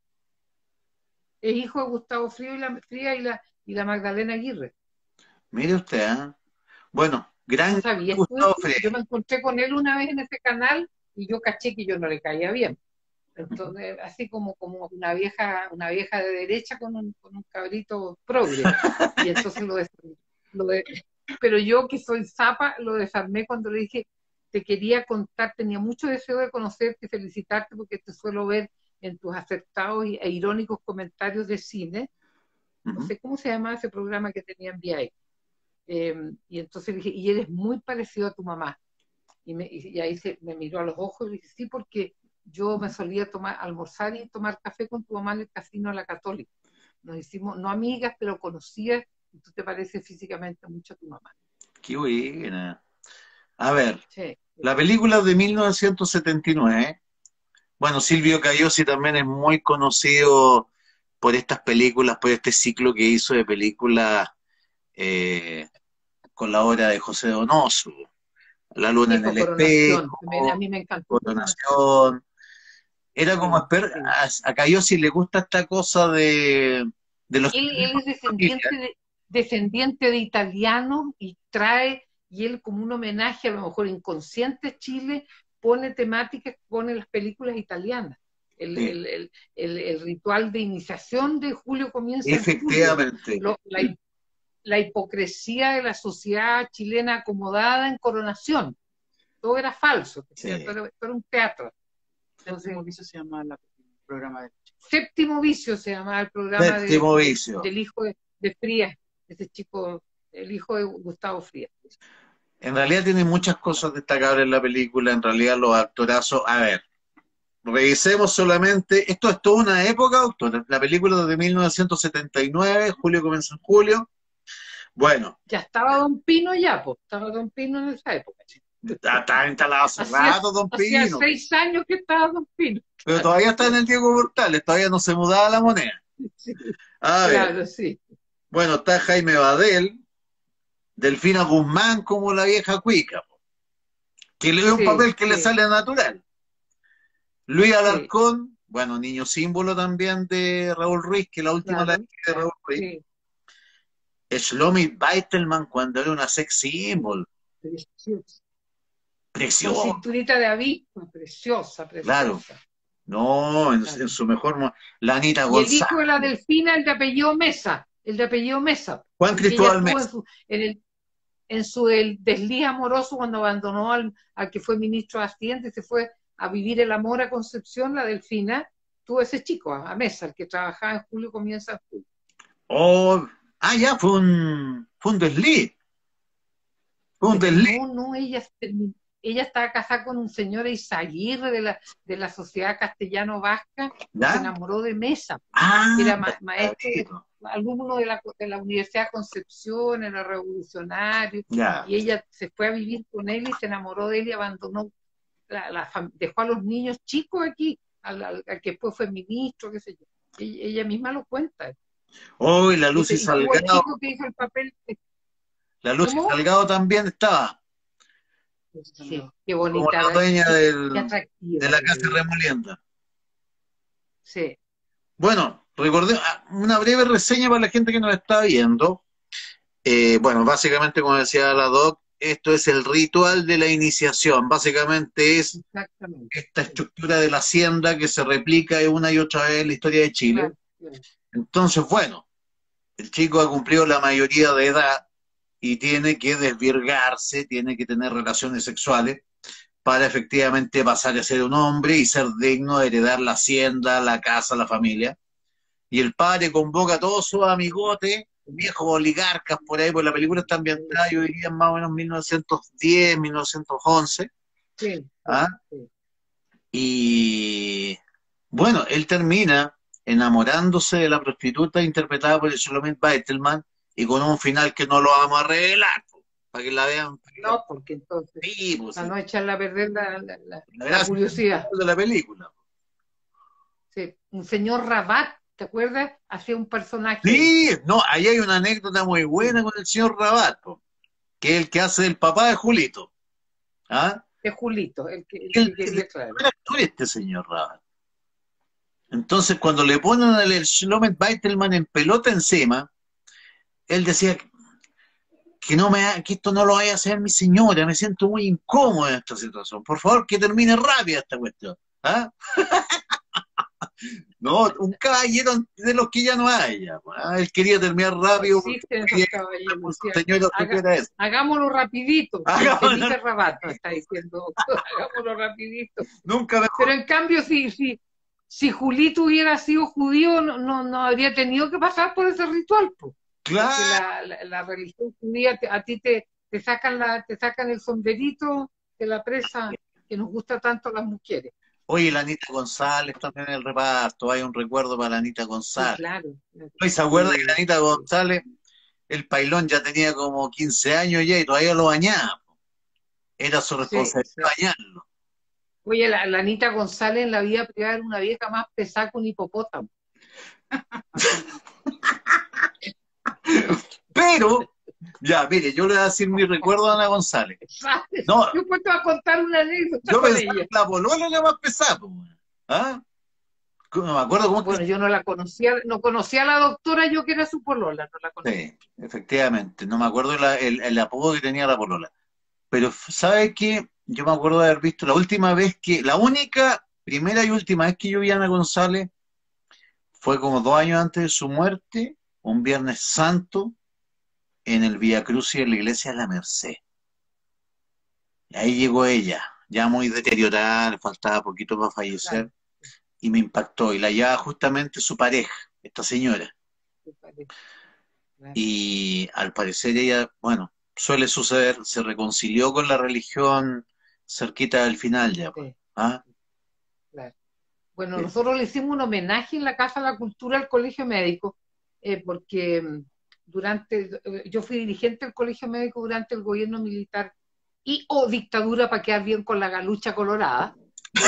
es hijo de Gustavo Frío y la, Frías y la, y la Magdalena Aguirre. Mire usted, ¿ah? Bueno, ¿No gran sabías tú Gustavo eso? Yo Frías. me encontré con él una vez en ese canal y yo caché que yo no le caía bien. Entonces, así como, como una vieja, una vieja de derecha con un, con un cabrito progre. Y entonces lo, des, lo de, pero yo que soy zapa, lo desarmé cuando le dije, te quería contar, tenía mucho deseo de conocerte y felicitarte porque te suelo ver en tus acertados e irónicos comentarios de cine. No Ujú. sé cómo se llamaba ese programa que tenía en V I. Eh, y entonces le dije, y eres muy parecido a tu mamá. Y, me, y ahí se, me miró a los ojos y dije, sí, porque yo me solía tomar, almorzar y tomar café con tu mamá en el casino de la Católica. Nos hicimos, no amigas, pero conocidas, y tú te pareces físicamente mucho a tu mamá. Qué buena. A ver, Sí, la película de mil novecientos setenta y nueve. Bueno, Silvio Cayosi también es muy conocido por estas películas, por este ciclo que hizo de películas eh, con la obra de José Donoso. La luna sí, en fue el Coronación. Me- A espejo, mí me encantó Coronación. Coronación. Era como Sí, esper- sí. a, a Cayosi le gusta esta cosa de, de los Él, él es familia. descendiente de, descendiente de italianos y trae, y él como un homenaje a lo mejor inconsciente Chile, pone temáticas, pone las películas italianas. El, Sí, el, el, el, el ritual de iniciación de Julio comienza en julio. efectivamente. Lo, la, la hipocresía de la sociedad chilena acomodada en Coronación. Todo era falso, todo Sí. era, todo era un teatro. Séptimo piso se llama la- el programa de... Séptimo Vicio se llamaba el programa de, Séptimo de, vicio. del hijo de, de Frías, ese chico, el hijo de Gustavo Frías. En realidad tiene muchas cosas destacables en la película, en realidad los actorazos, a ver, revisemos solamente, esto es toda una época, doctor. La película es de mil novecientos setenta y nueve, julio comienza en julio. Bueno. Ya estaba Don Pino ya, pues, estaba Don Pino en esa época. Está instalado hace rato, Don Pino. Hacía seis años que estaba Don Pino. Pero todavía está en el Diego Portales, todavía no se mudaba la moneda. Sí, A ver. claro, sí. Bueno, está Jaime Badel, Delfina Guzmán como la vieja cuica, que le dio un Sí, papel que sí. le sale natural. Luis Alarcón, sí. Bueno, niño símbolo también de Raúl Ruiz, que la última Claro, la de Raúl Ruiz. sí. Shlomi Beitelman cuando era una sex symbol. Preciosa. Preciosa. Con cinturita de avispa, preciosa, preciosa. Claro. No, en, claro. en su mejor... La Anita Y González. el hijo de la Delfina, el de apellido Mesa, el de apellido Mesa. Juan Cristóbal Mesa. En su, en, el, en su el desliz amoroso cuando abandonó al, al que fue ministro de Hacienda y se fue a vivir el amor a Concepción, la Delfina, tuvo ese chico, a, a Mesa, el que trabajaba en julio, comienza en julio. Oh, ah, ya, fue un, fue un desliz. Fue un desliz. No, no, ella terminó. Ella estaba casada con un señor Eizaguirre de la, de la Sociedad Castellano-Vasca, se enamoró de Mesa, ah, era ma maestro, alumno de la, de la Universidad de Concepción, era revolucionario, ya. Y ella se fue a vivir con él y se enamoró de él y abandonó, la, la dejó a los niños chicos aquí, al, al, al que después fue ministro, qué sé yo. Ella, ella misma lo cuenta. Oh, y la Lucy Salgado. El chico que hizo el papel. La Lucy Salgado también estaba. Sí, qué bonita. Como la dueña del, de la casa remolienda. Sí. Bueno, recordé una breve reseña para la gente que nos está viendo. Eh, bueno, básicamente, como decía la Doc, esto es el ritual de la iniciación. Básicamente es esta estructura de la hacienda que se replica una y otra vez en la historia de Chile. Claro, claro. Entonces, bueno, el chico ha cumplido la mayoría de edad y tiene que desvirgarse, tiene que tener relaciones sexuales para efectivamente pasar a ser un hombre y ser digno de heredar la hacienda, la casa, la familia. Y el padre convoca a todos sus amigotes, viejos oligarcas por ahí, porque la película está ambientada, yo diría, más o menos mil novecientos diez, mil novecientos once. Sí. ¿Ah? Sí. Y bueno, él termina enamorándose de la prostituta interpretada por el Shlomi Beitelman, y con un final que no lo vamos a revelar, para que la vean. No, porque entonces, sí, pues, para sí. no echarle a perder la, la, la, la, la curiosidad de la película. Sí. Un señor Rabat, ¿te acuerdas? Hacía un personaje. Sí, no, ahí hay una anécdota muy buena con el señor Rabat, que es el que hace el papá de Julito. ¿Ah? De Julito, el que, el el, que quería, claro. El actor este señor Rabat. Entonces, cuando le ponen el Shlomi Beitelman en pelota encima, él decía que, no me, que esto no lo vaya a hacer mi señora, me siento muy incómodo en esta situación. Por favor, que termine rápida esta cuestión. ¿Ah? No, un caballero de los que ya no hay. Ya, ¿ah? Él quería terminar rápido. Existen esos caballeros. Señora, Haga, hagámoslo rapidito. Hagámoslo. Rabat está diciendo, hagámoslo rapidito. Nunca mejor. Pero en cambio, si, si, si Julito hubiera sido judío, no, no, no habría tenido que pasar por ese ritual, pues. Claro. La, la, la religión judía, te, a ti te, te, sacan la, te sacan el sombrerito de la presa que nos gusta tanto a las mujeres. Oye, la Anita González también en el reparto, hay un recuerdo para la Anita González. Sí, claro, claro. ¿Y se acuerda sí. que la Anita González, el pailón ya tenía como quince años ya y todavía lo bañaba? Era su responsabilidad sí, sí. bañarlo. Oye, la, la Anita González en la vida privada era una vieja más pesada que un hipopótamo. Pero, ya, mire, yo le voy a decir mi recuerdo a Ana González. No, yo puedo a contar una anécdota. Yo pensaba que la polola era más pesada. ¿Ah? No me acuerdo cómo. Bueno, que... yo no la conocía, no conocía a la doctora, yo que era su polola, no la conocía. Sí, efectivamente, no me acuerdo la, el, el apodo que tenía la polola. Pero, ¿sabe qué? Yo me acuerdo de haber visto la última vez que, la única, primera y última vez que yo vi a Ana González fue como dos años antes de su muerte, un Viernes Santo, en el Vía Crucis de la iglesia de la Merced. Y ahí llegó ella, ya muy deteriorada, le faltaba poquito para fallecer, claro. Y me impactó. Y la llevaba justamente su pareja, esta señora. Claro. Y al parecer ella, bueno, suele suceder, se reconcilió con la religión cerquita del final ya. Sí. ¿Ah? Claro. Bueno, nosotros le hicimos un homenaje en la Casa de la Cultura al Colegio Médico, eh, porque durante, yo fui dirigente del Colegio Médico durante el gobierno militar y o dictadura para quedar bien con la galucha colorada.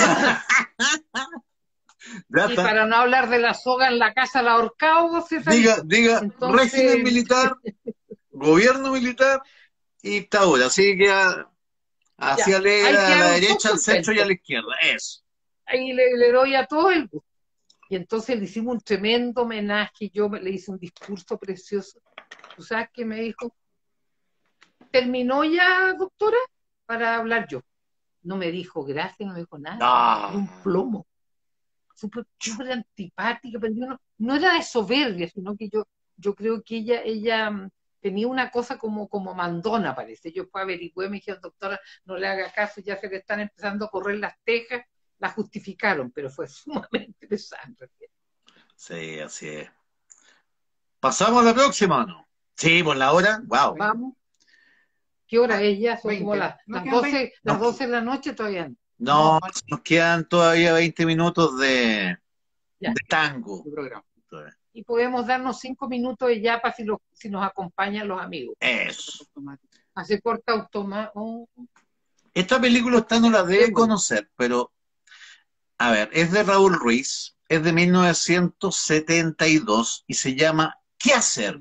Y para no hablar de la soga en la casa del ahorcado, diga, diga, entonces... régimen militar, gobierno militar y dictadura, así que así alegra a la derecha, al centro y a la izquierda, eso. Ahí le, le doy a todo el gusto. Y entonces le hicimos un tremendo homenaje, yo le hice un discurso precioso. ¿Tú sabes qué me dijo? ¿Terminó ya, doctora? Para hablar yo. No me dijo gracias, no me dijo nada. Ah. Era un plomo. Súper, súper antipática, pero no, no era de soberbia, sino que yo, yo creo que ella, ella tenía una cosa como, como mandona, parece. Yo fui a averiguar, me dijeron, doctora, no le haga caso, ya se le están empezando a correr las tejas. La justificaron, pero fue sumamente pesante. Sí, así es. ¿Pasamos a la próxima o no? Sí, por la hora, wow. Vamos. ¿Qué hora es ya? Son como las, ¿No las, quedan doce, veinte? las No. doce de la noche todavía. No, nos quedan todavía veinte minutos de, Ya. de tango. Tu programa. Y podemos darnos cinco minutos de yapa si, los, si nos acompañan los amigos. Eso. Hace corta automático. Oh. Esta película usted no la debe Bien, bueno. conocer, pero, a ver, es de Raúl Ruiz, es de mil novecientos setenta y dos y se llama ¿Qué hacer?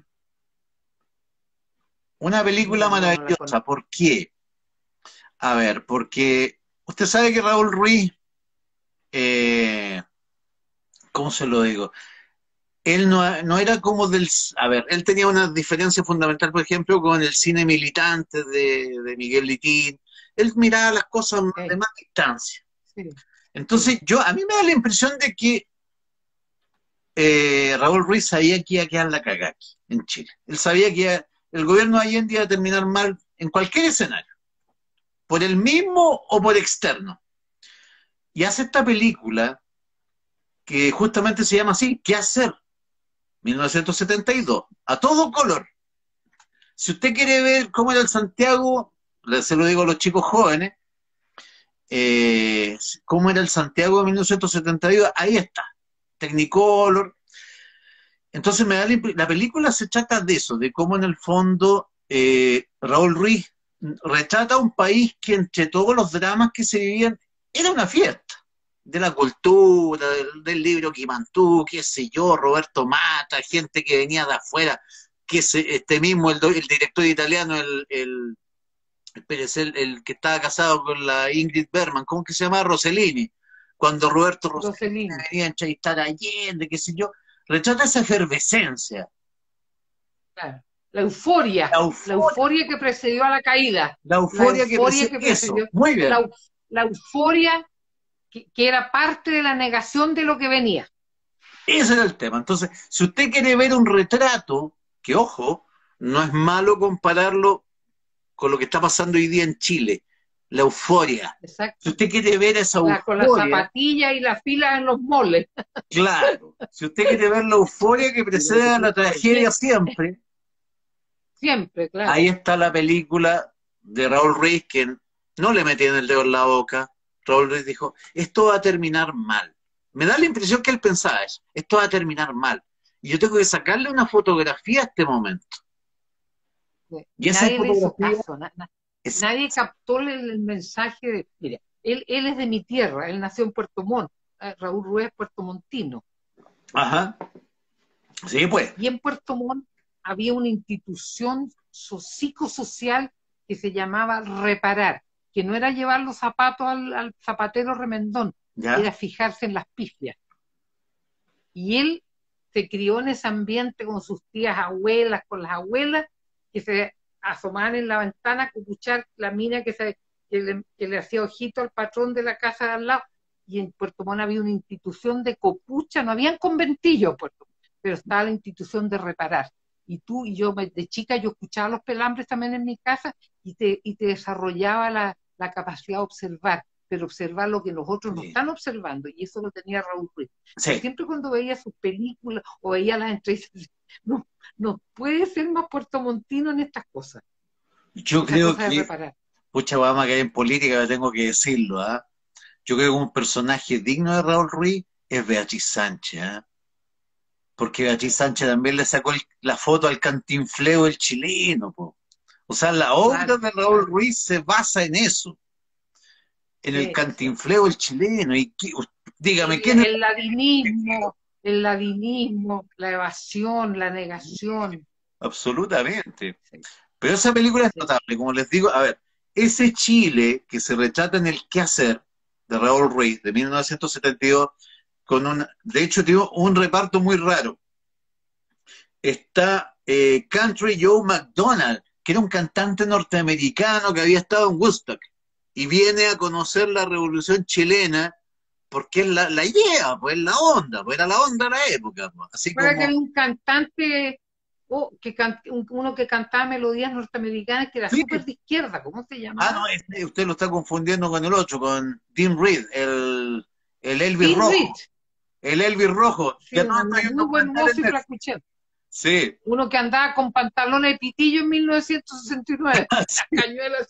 Una película No, no la maravillosa. conozco. ¿Por qué? A ver, porque usted sabe que Raúl Ruiz, eh, ¿cómo se lo digo? Él no, no era como del... A ver, él tenía una diferencia fundamental, por ejemplo, con el cine militante de, de Miguel Litín. Él miraba las cosas Sí. de más distancia. Sí. Entonces, yo a mí me da la impresión de que eh, Raúl Ruiz sabía que iba a quedar la cagada aquí, en Chile. Él sabía que iba- el gobierno de Allende iba a terminar mal en cualquier escenario, por el mismo o por externo. Y hace esta película que justamente se llama así, ¿Qué hacer? mil novecientos setenta y dos, a todo color. Si usted quiere ver cómo era el Santiago, le- se lo digo a los chicos jóvenes, eh, cómo era el Santiago de mil novecientos setenta y dos, ahí está, Technicolor. Entonces me da la, impre- la película se trata de eso, de cómo en el fondo eh, Raúl Ruiz retrata un país que entre todos los dramas que se vivían era una fiesta, de la cultura, del, del libro Quimantú, qué sé yo, Roberto Mata, gente que venía de afuera, que se, este mismo, el, do- el director italiano, el, el, espérese, el, el que estaba casado con la Ingrid Bergman, ¿cómo que se llama? Rossellini, cuando Roberto Rossellini Rossellini. venía a entrevistar a Allende, qué sé yo, retrata esa efervescencia, Claro. La euforia. la La euforia, euforia que precedió a la caída. la La euforia que euforia precede que eso, precedió. muy bien, La, eu- la euforia que, que era parte de la negación de lo que venía. ese era el tema. Entonces, si usted quiere ver un retrato, que ojo, no es malo compararlo con lo que está pasando hoy día en Chile, la euforia. Exacto. Si usted quiere ver esa La, con las euforia, zapatillas y las filas en los moles. claro, si usted quiere ver la euforia que precede a la tragedia siempre, Siempre, claro. ahí está la película de Raúl Ruiz, que no le metían el dedo en la boca. Raúl Ruiz dijo, esto va a terminar mal. Me da la impresión que él pensaba eso, esto va a terminar mal. Y yo tengo que sacarle una fotografía a este momento. Y esa Nadie le hizo fotografía caso. na- na- es... Nadie captó el, el mensaje de... Mira, él, él es de mi tierra, él nació en Puerto Montt. eh, Raúl Ruiz es puertomontino. Ajá. Sí, pues. Y en Puerto Montt había una institución so- psicosocial que se llamaba Reparar, que no era llevar los zapatos al, al zapatero remendón, ¿Ya? era fijarse en las pifias. Y él se crió en ese ambiente con sus tías abuelas, con las abuelas, que se asomaban en la ventana a escuchar la mina que, se, que, le, que le hacía ojito al patrón de la casa de al lado. Y en Puerto Montt había una institución de copucha, no habían conventillos en Puerto Montt, pero estaba la institución de Reparar. Y tú y yo, de chica, yo escuchaba los pelambres también en mi casa y te, y te desarrollaba la, la capacidad de observar, pero observar lo que los otros no Sí. están observando, y eso lo tenía Raúl Ruiz. Sí. Siempre cuando veía sus películas o veía las entrevistas, no, no puede ser más puertomontino en estas cosas. Yo Esa creo cosa de que, reparar. pucha, vamos a caer en política, tengo que decirlo, ¿ah? Yo creo que un personaje digno de Raúl Ruiz es Beatriz Sánchez, ¿eh? Porque Beatriz Sánchez también le sacó el- la foto al Cantinfleo el chileno, po. O sea, la obra Claro, de Raúl claro. Ruiz se basa en eso, en el Sí, sí. Cantinfleo el chileno. Y qué- dígame, El, ¿quién es? el ladinismo, el ladinismo, la evasión, la negación. Absolutamente. Sí, Pero esa película es sí. notable, como les digo, a ver, ese Chile que se retrata en El Quehacer de Raúl Ruiz de mil novecientos setenta y dos, con un, de hecho, tiene un reparto muy raro. Está eh, Country Joe McDonald, que era un cantante norteamericano que había estado en Woodstock y viene a conocer la revolución chilena porque es la, la idea, pues es la onda, pues era la onda de la época, pues. Así Para que como, había un cantante, oh, que can- un- uno que cantaba melodías norteamericanas que era sí, súper de izquierda, ¿cómo se ah, no, llamaba? este, usted lo está confundiendo con el otro, con Tim Reed, el, el Elvis Dean Reed, Rojo, el Elvis Rojo, que sí, a todo esto un hay un muy buen documental mozo en y Netflix. flacuchento. Sí, Uno que andaba con pantalones de pitillo en mil novecientos sesenta y nueve, las cañuelas,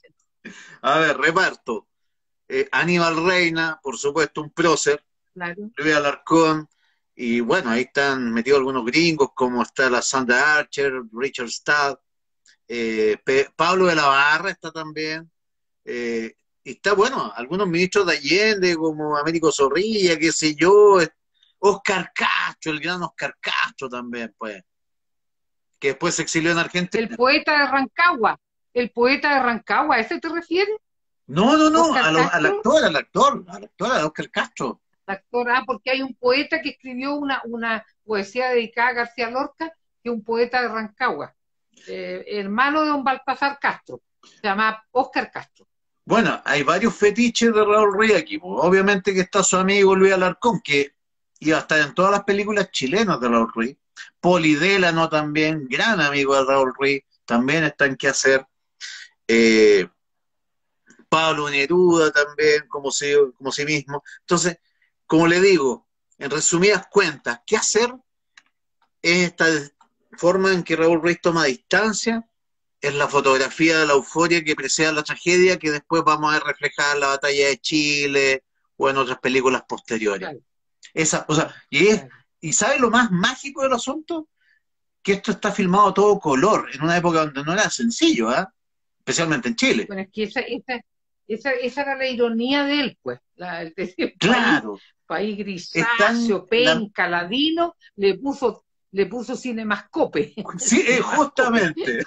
a ver, reparto. Eh, Aníbal Reina, por supuesto, un prócer, claro. Luis Alarcón, y bueno, ahí están metidos algunos gringos, como está la Sandra Archer, Richard Stahl, eh, Pe- Pablo de la Barra está también, eh, y está, bueno, algunos ministros de Allende, como Américo Zorrilla, qué sé yo, eh, Oscar Castro, el gran Oscar Castro también, pues, que después se exilió en El Argentina. poeta de Rancagua, el poeta de Rancagua, ¿a ese te refieres? No, no, no, Oscar a lo- al Castro, actor, al actor, al actor, a Oscar Castro. el actor, ah, porque hay un poeta que escribió una, una poesía dedicada a García Lorca, que es un poeta de Rancagua, eh, hermano de don Baltasar Castro, se llama Oscar Castro. Bueno, hay varios fetiches de Raúl Ruiz aquí, pues. Obviamente que está su amigo Luis Alarcón, que iba a estar en todas las películas chilenas de Raúl Ruiz. Poli Delano también, gran amigo de Raúl Ruiz, también está en Qué Hacer. Eh, Pablo Neruda también, como sí, como sí mismo. Entonces, como le digo, en resumidas cuentas, ¿Qué Hacer? Es esta forma en que Raúl Ruiz toma distancia, es la fotografía de la euforia que precede a la tragedia, que después vamos a ver reflejada en la batalla de Chile o en otras películas posteriores. Claro, Esa, o sea, y, es, claro. ¿y sabe lo más mágico del asunto? Que esto está filmado a todo color, en una época donde no era sencillo, ¿eh? Especialmente en Chile. Bueno, es que esa, esa, esa, esa era la ironía de él, pues, la, el decir país, Claro, país están grisáceo, la, penca, ladino, le puso, le puso cinemascope, sí, eh, cinemascope. justamente,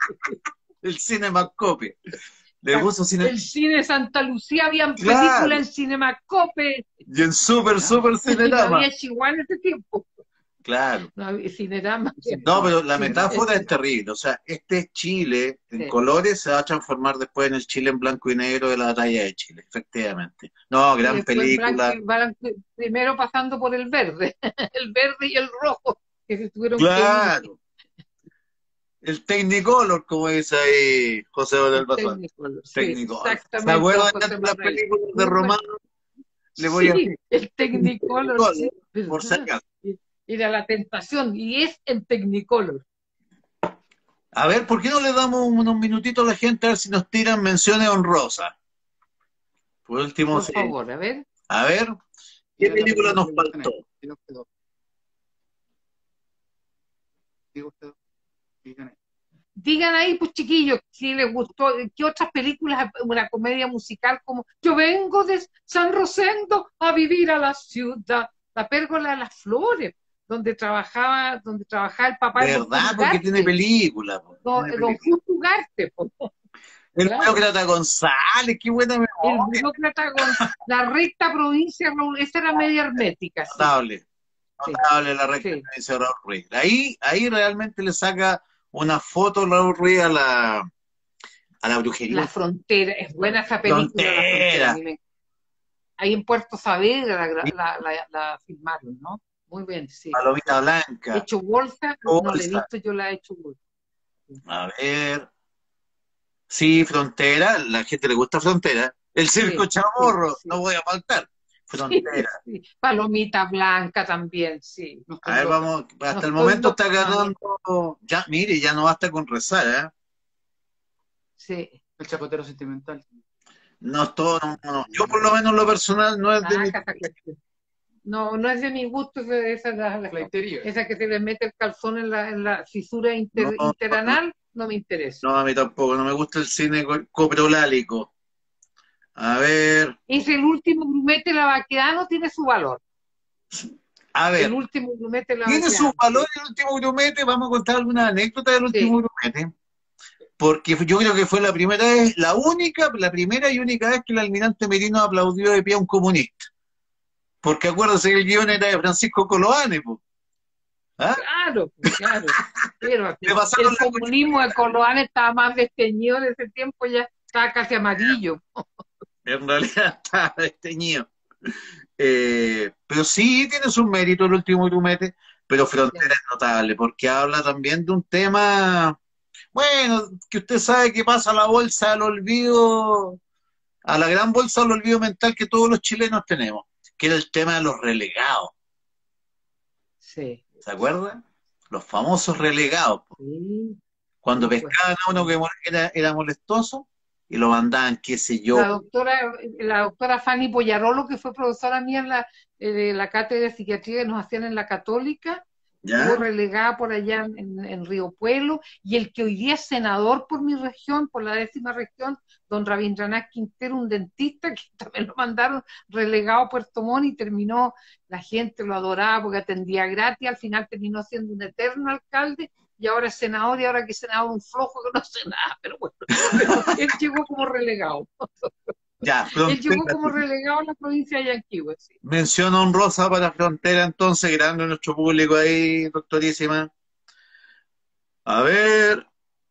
el Cinemascope. Le puso cine, El cine Santa Lucía, habían películas claro, en cinemascope, y en Super, ¿ah? Super Y no Cinerama, había Chihuahua en ese tiempo, claro. no había cinerama. No, pero la Sí, metáfora es terrible. O sea, este Chile en sí. colores se va a transformar después en el Chile en blanco y negro de la batalla de Chile, efectivamente. No, Y gran después en blanco, película. y blanco, primero pasando por el verde, el verde y el rojo, que se tuvieron que ir. Claro. El Technicolor, como dice ahí José Manuel El Bazán. técnico, sí, Technicolor. ¿Se exactamente, don acuerdan de José las Manuel. películas de Muy bueno. Romano? Le voy a Sí, decir el Technicolor, Technicolor, sí, por si ¿verdad? acaso. Era la tentación, y es en Technicolor. A ver, ¿por qué no le damos unos minutitos a la gente a ver si nos tiran menciones honrosas? Por último, Por sí. favor, a ver. A ver, ¿qué ¿Cuál es la película película que nos le gusta a faltó? él? Diga usted dos. Diga usted dos. Digan ahí. Digan ahí, pues chiquillos, si les gustó, qué otras películas, una comedia musical como Yo vengo de San Rosendo a vivir a la ciudad, La Pérgola de las Flores, donde trabajaba, donde trabajaba el papá de don Julio ¿Verdad? Porque tiene Ugarte, película, po, don, tiene don película. Julio Ugarte, pues, El claro. burócrata González, qué buena El memoria. burócrata con la recta provincia, Raúl, esa era media hermética, sí, Notable, sí, notable la recta sí, que dice Raúl Ruiz. Ahí, ahí realmente le saca una foto Raúl Ruiz a la, a la brujería. La Frontera, es buena esa película, La Frontera, a Frontera. mí me ahí en Puerto Saavedra la, Y la, la, la filmaron, ¿no? Muy bien, sí. Palomita Blanca. Hecho bolsa, no la he Bolsa. visto, yo la he hecho bolsa. A ver. Sí, Frontera, la gente le gusta Frontera. El circo Sí, sí, Chamorro, no sí. voy a faltar. Sí, Frontera. sí. Palomita blanca también, sí. No A estoy ver, loca. vamos, No hasta el estoy momento está loca, mami. ganando. Ya, mire, ya no basta con rezar, ¿eh? Sí. El chacotero sentimental. No es todo, no, no, no. Yo por lo menos lo personal no es de Ah, mi, esa cuestión. No, no es de mi gusto esa, esa, la- la- Fleitería. esa que se le mete el calzón en la, en la fisura inter- No, interanal, no me interesa. no, a mí tampoco, no me gusta el cine co- coprolálico. A ver, Es el último grumete la Baquedano, tiene su valor. a ver, El último grumete la tiene su Baquedano. valor el último grumete, vamos a contar alguna anécdota del último grumete, porque yo creo que fue la primera vez, la única, la primera y única vez que el almirante Merino aplaudió de pie a un comunista. Porque acuérdense que el guión era de Francisco Coloane, po. ¿Ah? Claro, pues, claro. Pero Le pasaron el la comunismo de Coloane estaba más desteñido en ese tiempo, ya estaba casi amarillo. En realidad está desteñido. Eh, pero sí tiene su mérito el último grumete, pero Frontera es notable, porque habla también de un tema, bueno, que usted sabe que pasa a la bolsa del olvido, a la gran bolsa del olvido mental que todos los chilenos tenemos, que era el tema de los relegados. Sí. ¿Se acuerdan? Los famosos relegados. Po. Sí. Cuando Sí, pues. pescaban a uno que era, era molestoso y lo mandaban, qué sé yo. La doctora, la doctora Fanny Poyarolo, que fue profesora mía en la, eh, de la cátedra de psiquiatría que nos hacían en la Católica, ¿Ya? estuvo relegada por allá en, en Río Pueblo, y el que hoy día es senador por mi región, por la décima región, don Rabindranath Quintero, un dentista que también lo mandaron relegado a Puerto Montt y terminó, la gente lo adoraba porque atendía gratis, al final terminó siendo un eterno alcalde, y ahora es senador, y ahora que es senador un flojo que no hace nada, pero bueno, pero él llegó como relegado. Ya, Él Frontera. llegó como relegado a la provincia de Yanquihue, sí. Mención honrosa para Frontera, entonces, grande nuestro público ahí, doctorísima. A ver.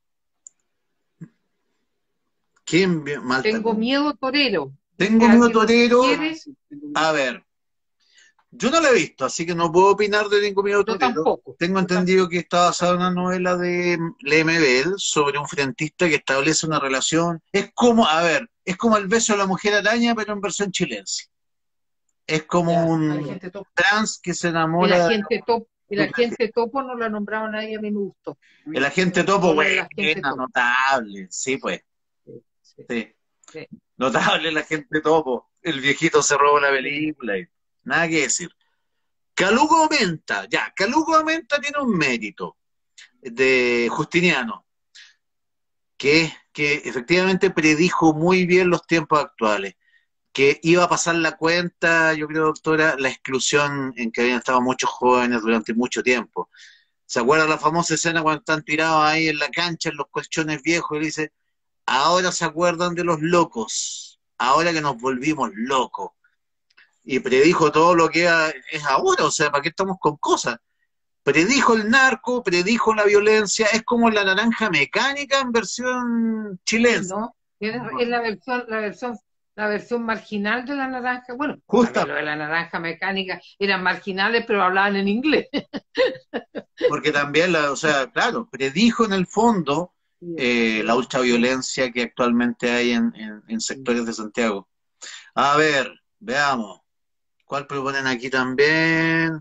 ¿Quién vi- mal Tengo miedo torero. Tengo Si miedo alguien lo torero. quiere, A ver. Yo no la he visto, así que no puedo opinar de Tengo miedo yo torero. tampoco. Tengo Yo entendido que está basada en una novela de Lemebel sobre un frentista que establece una relación. Es como, a ver, es como el beso de la mujer araña, pero en versión chilense. Es como Ya, un a la gente top. trans que se El enamora. agente top, el agente topo no lo ha nombrado nadie, a mí me gustó. El agente topo, No, güey, el agente topo. notable. Sí, pues. Sí, sí, Sí. sí. Notable el agente topo. El viejito se robó la película. Y nada que decir. Calugo aumenta, ya, Calugo aumenta tiene un mérito de Justiniano, que, que efectivamente predijo muy bien los tiempos actuales, que iba a pasar la cuenta, yo creo, doctora, la exclusión en que habían estado muchos jóvenes durante mucho tiempo. ¿Se acuerda la famosa escena cuando están tirados ahí en la cancha, en los colchones viejos, y le dice, ahora se acuerdan de los locos, ahora que nos volvimos locos? Y predijo todo lo que es ahora, o sea, ¿para qué estamos con cosas? Predijo el narco, predijo la violencia, es como la naranja mecánica en versión chilena. No, es, es la versión, la versión, la versión marginal de la naranja. Bueno, Justa. lo de la naranja mecánica eran marginales, pero hablaban en inglés. Porque también, la, o sea, claro, predijo en el fondo eh, la ultraviolencia que actualmente hay en, en, en sectores de Santiago. A ver, veamos. ¿Cuál proponen aquí también?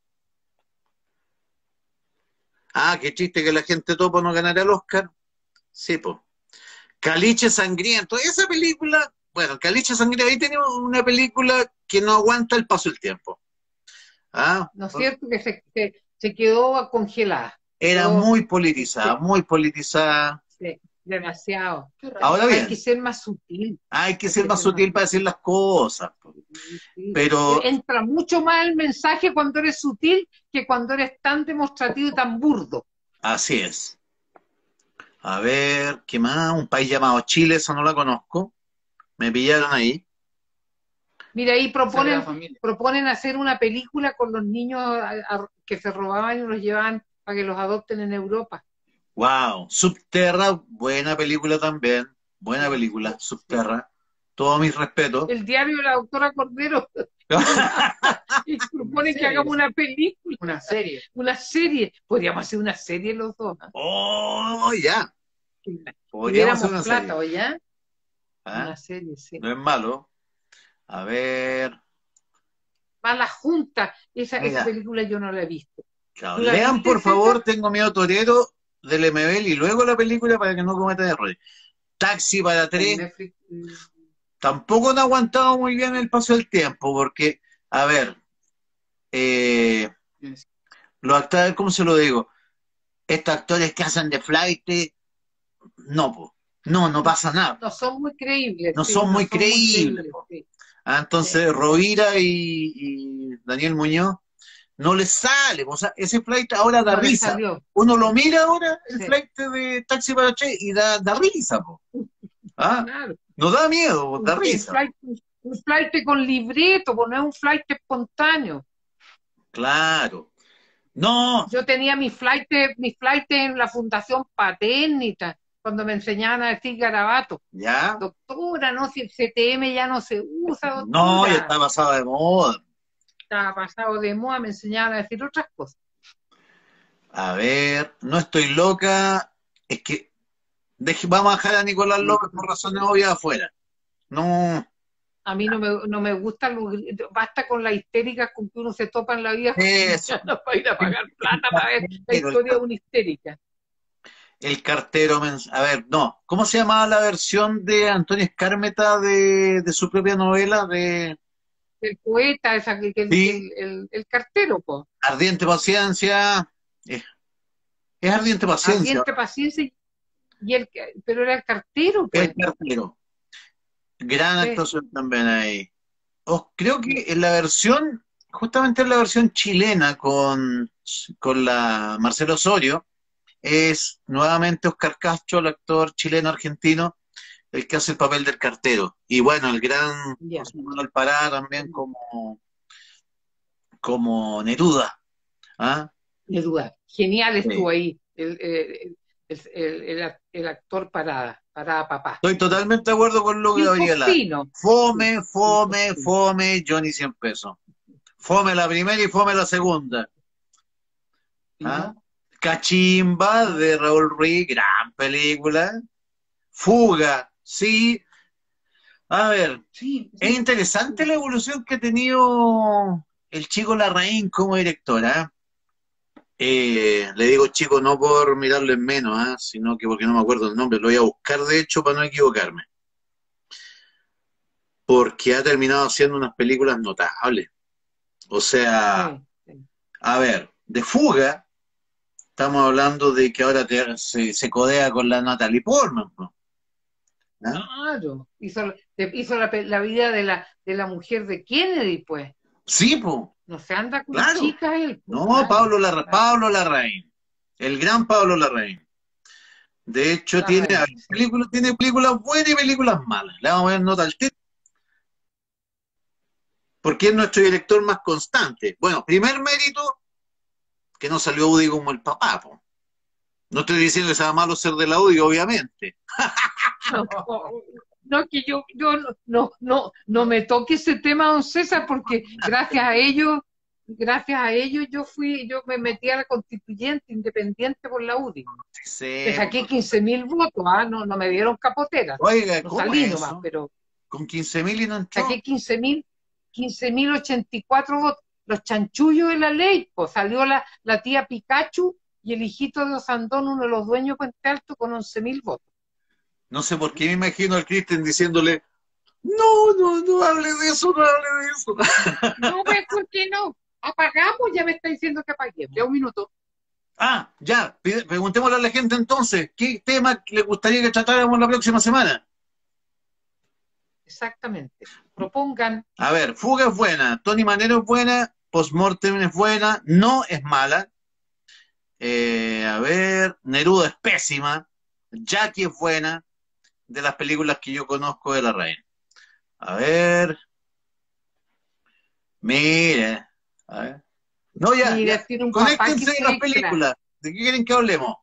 Ah, qué chiste que la gente topo no ganara el Oscar. Sí, pues. Caliche Sangriento. Esa película, bueno, Caliche Sangriento, ahí tenemos una película que no aguanta el paso del tiempo. ¿Ah? ¿No es cierto? Que se, se, se quedó congelada. Era Quedó, muy politizada, sí, muy politizada. sí, demasiado. Ahora bien, Hay que ser más sutil. hay que Hay ser que más ser sutil más para decir las cosas. Sí. Pero Entra mucho más el mensaje cuando eres sutil que cuando eres tan demostrativo y tan burdo. así es. A ver, ¿qué más? Un país llamado Chile, esa no la conozco. Me pillaron ahí. Mira, ahí proponen, Sagrada Familia. proponen hacer una película con los niños a- a- que se robaban y los llevaban para que los adopten en Europa. Wow, Subterra, buena película también. Buena película, Subterra. Todos mis respetos. El diario de la doctora Cordero y proponen que serie, hagamos una película, Una serie. una serie. Podríamos hacer una serie los dos. ¿No? Oh, ya. Podríamos Tuviéramos hacer una plata, serie. ¿o ya? ¿Ah? Una serie, sí. No es malo. A ver. Mala Junta, esa, Mira. esa película yo no la he visto. Claro, ¿Tú la lean viste, por César? favor, Tengo miedo torero del M B L y luego la película para que no cometan errores. Taxi para tres. Netflix, mm, Tampoco han aguantado muy bien el paso del tiempo, porque, a ver, eh, Tienes- los actores, ¿cómo se lo digo? Estos actores que hacen de flight, no, po. No, no pasa nada. No son muy creíbles, No sí, son no muy son muy creíbles, creíbles, po. sí, Ah, sí. entonces, Rovira y, y Daniel Muñoz no les sale. O sea, ese flight ahora da No les risa. salió, Uno lo mira ahora, el sí, flight de Taxi para Che, y da, da risa, po. ¿Ah? claro. No da miedo, po, Un, da un risa. flight, un, un flight con libreto, pues no es un flight espontáneo. Claro. No, Yo tenía mi flight, mi flight en la Fundación Paternitas, cuando me enseñaban a decir garabato. ya. Doctora, no, si el C T M ya no se usa, No, ya doctora. está pasado de moda. Estaba pasado de moda, me enseñaban a decir otras cosas. A ver, no estoy loca. Es que deje- vamos a dejar a Nicolás no, López por razones obvias afuera. No, A mí no me, no me gusta, lo- basta con las histéricas con que uno se topa en la vida eso. cotidiana para ir a pagar plata para ver la Pero el, historia de una histérica. el cartero, mens- a ver, no. ¿Cómo se llamaba la versión de Antonio Escármeta de, de su propia novela de El poeta, esa, que, que el, sí, el, el, el cartero, po. Ardiente Paciencia? Es, es Ardiente Paciencia, Ardiente paciencia, y el, pero era el cartero, el pues. cartero. Gran Sí. actuación también ahí. Oh, creo que en la versión, justamente en la versión chilena con, con la Marcelo Osorio, es nuevamente Oscar Castro, el actor chileno-argentino, el que hace el papel del cartero. Y bueno, el gran Ya. José Manuel Pará también como, como Neruda. ¿Ah? De duda. Genial estuvo Sí. ahí el, el, el, el, el- el actor Parada, Parada Papá. Estoy totalmente de acuerdo con lo que Tipo Gabriela. fino. Sí, Fome, tipo fome, fino. fome, Johnny cien pesos. Fome la primera y fome la segunda. ¿Ah? Pino, Cachimba ¿no? de Raúl Ruiz, gran película. Fuga, sí. A ver, Sí, es sí. interesante la evolución que ha tenido el chico Larraín como directora. Eh, le digo chico no por mirarlo en menos, ¿ah? Sino que porque no me acuerdo el nombre. Lo voy a buscar de hecho para no equivocarme. Porque ha terminado haciendo unas películas notables. O sea, Sí, sí. a ver, de Fuga, estamos hablando de que ahora te- se, se codea con la Natalie Portman, ¿no? ¿Ah? Claro. Hizo, hizo la, pe- la vida de la, de la mujer de Kennedy, pues. Sí, pues, No se anda con claro. chicas él, pues, No, claro, Pablo, Larra- claro. Pablo Larraín, el gran Pablo Larraín. De hecho, La tiene, a ver, raíz, sí. películas, tiene películas buenas y películas malas. Le vamos a ver nota al título, porque es nuestro director más constante. Bueno, primer mérito, que no salió Woody como el papá, po. No estoy diciendo que sea malo ser de la UDI, obviamente. No, no, que yo, yo no, no, no, no me toque ese tema, don César, porque gracias a ellos, gracias a ellos yo fui, yo me metí a la constituyente independiente por la U D I. Sí, Le saqué po. quince mil votos, ¿ah? No, no me dieron capotera, Oiga, no ¿cómo salí es nomás, eso? pero Con quince mil y no entró. saqué quince mil, quince mil ochenta y cuatro votos. Los chanchullos de la ley, pues salió la, la tía Pikachu y el hijito de Osandón, uno de los dueños de Puente Alto, con once mil votos. No sé por qué me imagino al Cristian diciéndole, no, no, no hable de eso, no hable de eso. No, pues, ¿por qué no? Apagamos, ya me está diciendo que apaguemos. Ya un minuto. Ah, ya, pide- preguntémosle a la gente entonces, ¿qué tema le gustaría que tratáramos la próxima semana? Exactamente. Propongan, A ver, Fuga es buena, Tony Manero es buena, Postmortem es buena, No es mala. Eh, a ver, Neruda es pésima, Jackie es buena, de las películas que yo conozco de la reina. A ver, mire, a ver. No, ya, ya, mira, tiene un papá que conéctense a las fue extra. películas. ¿De qué quieren que hablemos?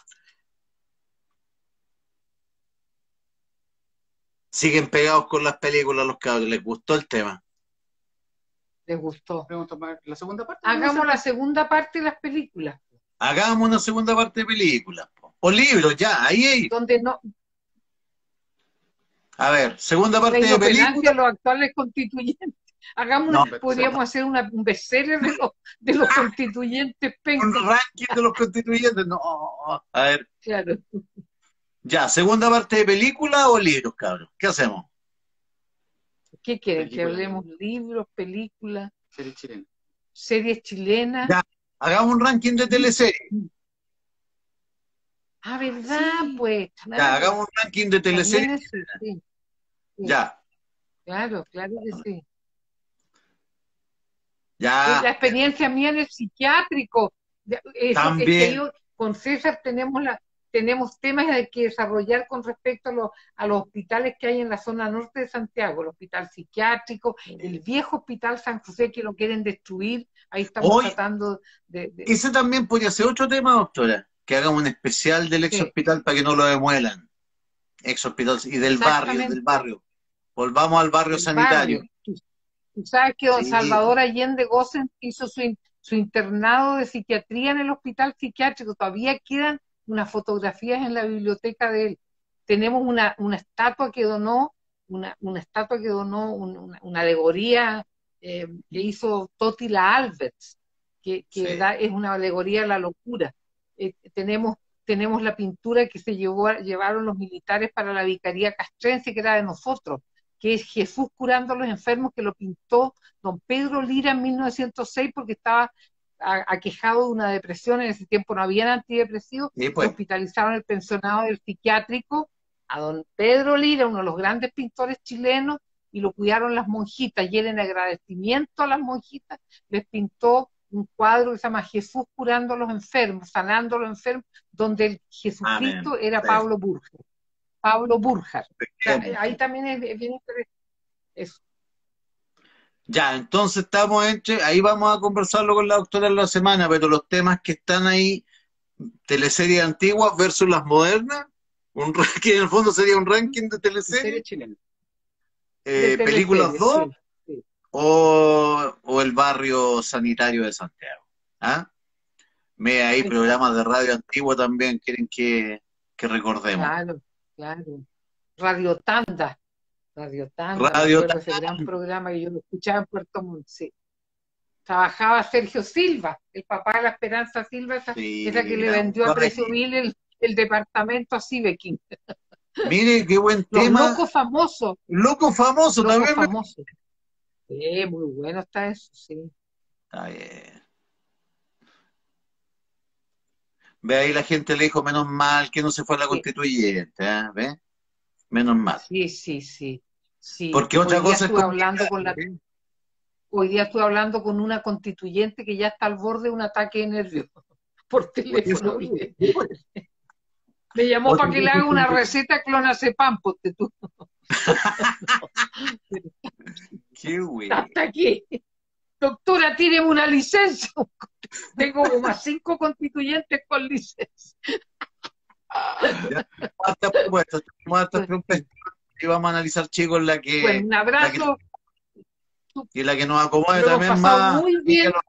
Siguen pegados con las películas los cabros, les gustó el tema. Les gustó. Pregunto para la segunda parte. Hagamos la segunda parte de las películas, Hagamos una segunda parte de películas. Po. O libros, ya, ahí, ahí. donde no A ver, segunda la parte de inoperancia películas. de los actuales constituyentes. Hagamos No, una, podríamos hacer una, un bestseller de los, de los constituyentes un pencas. ranking de los constituyentes. No, a ver, Claro. ya, segunda parte de película o libros, cabros. ¿Qué hacemos? ¿Qué quieren? Que Película. hablemos libros, películas, Serie chilena. series chilenas. Ya, hagamos un ranking de teleseries. Ah, ¿verdad? Sí. Pues, Ya, claro. hagamos un ranking de También teleseries. eso, sí, sí. Ya, Claro, claro que sí. Eh, La ya, experiencia mía en el psiquiátrico, de- eso, es que también. yo con César tenemos la, tenemos temas de que desarrollar con respecto a los, a los hospitales que hay en la zona norte de Santiago, el hospital psiquiátrico, el viejo hospital San José que lo quieren destruir, ahí estamos Hoy, tratando de, de- ese también podría ser otro tema, doctora, que hagamos un especial del ex sí, hospital para que no lo demuelan. Ex hospital y del barrio, del exactamente, barrio. Volvamos al barrio del barrio. sanitario. Tú, tú sabes que don Sí, Salvador Allende Gossen hizo su, in- su internado de psiquiatría en el hospital psiquiátrico, todavía quedan unas fotografías en la biblioteca de él. Tenemos una, una estatua que donó, una, una estatua que donó, un- una, una alegoría eh, que hizo Totila Alberts, que, que sí. da, es una alegoría a la locura. Eh, tenemos, tenemos la pintura que se llevó, llevaron los militares para la Vicaría Castrense, que era de nosotros, que es Jesús curando a los enfermos, que lo pintó don Pedro Lira en mil novecientos seis porque estaba a- aquejado de una depresión. En ese tiempo no habían antidepresivos, Y lo pues, hospitalizaron el pensionado del psiquiátrico a don Pedro Lira, uno de los grandes pintores chilenos, y lo cuidaron las monjitas, y él en agradecimiento a las monjitas les pintó un cuadro que se llama Jesús curando a los enfermos, sanando a los enfermos, donde el amén. Jesucristo era Sí. Pablo Burger. Pablo Burjar. O sea, Bien. ahí también es, es bien interesante eso. Ya, entonces estamos entre, ahí vamos a conversarlo con la doctora en la semana, pero los temas que están ahí, teleseries antiguas versus las modernas, un ranking, en el fondo sería un ranking de En teleseries, serie chilena. De eh, películas teleseries, dos sí, sí. o, o el barrio sanitario de Santiago. ¿Ah? Me hay Ahí está. programas de radio antiguo también, quieren que, que recordemos. Claro, claro. Radio Tanda, Radio Tanda, me Radio, acuerdo de ese gran programa que yo lo escuchaba en Puerto Montt, sí. Trabajaba Sergio Silva, el papá de la Esperanza Silva, esa, esa que sí, le la vendió a doctora precio ahí. mil el, el departamento a Sibekin. Mire qué buen Los tema. locos famosos, Loco los famoso locos también. me- famosos. Sí, muy bueno está eso, sí. Está bien. Ve ahí la gente le dijo, menos mal que no se fue a la Sí, constituyente, ¿eh? ¿Ve? Menos mal. sí, sí, sí. Sí, Porque hoy otra día cosa es estuve hablando complicado. con la, hoy día estuve hablando con una constituyente que ya está al borde de un ataque de nervios por Por teléfono. eso. Oye. Me llamó Oye, para que le haga una receta clonazepam, ponte tú. qué güey. Hasta aquí. Doctora, tíreme una licencia. Tengo como a cinco constituyentes con licencia. Ya tenemos hartas propuestas, tenemos hartas propuestas y vamos a analizar, chicos, la que, Bueno, un la que, abrazo. y la que nos acomode Lo hemos también pasado más. muy Y que bien. lo-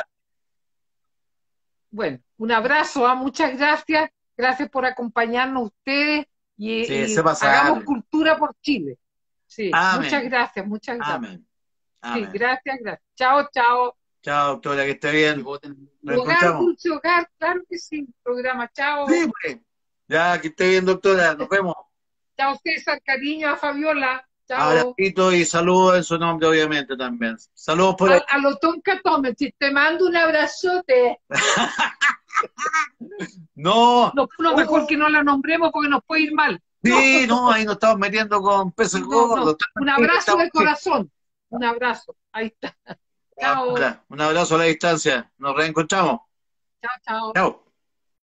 Bueno, un abrazo, ¿ah? Muchas gracias. Gracias por acompañarnos ustedes y, Sí, y se hagamos pasaron. cultura por Chile. Sí, muchas Amén. gracias, muchas gracias. Amén. Sí, Amén. gracias, gracias. Chao, chao. Chao, doctora, que esté Y bien. voten. Nos Hogar, encontramos. dulce hogar, claro que sí. Programa, chao. Sí, pues. Ya, que esté bien, doctora. Nos vemos. Chao, César, cariño a Fabiola. Chao. Abracito y saludos en su nombre, obviamente, también. Saludos por ahí. A, a lo Tonka Tomechi, te mando un abrazote. No, No, no, mejor que no la nombremos porque nos puede ir mal. No, sí, no, ahí nos estamos metiendo con peces no, gordos. no. Un Tranquilo, abrazo estamos de corazón. Un abrazo. Ahí está. Chao. bien. Un abrazo a la distancia. Nos reencontramos. Chao, chao. Chao.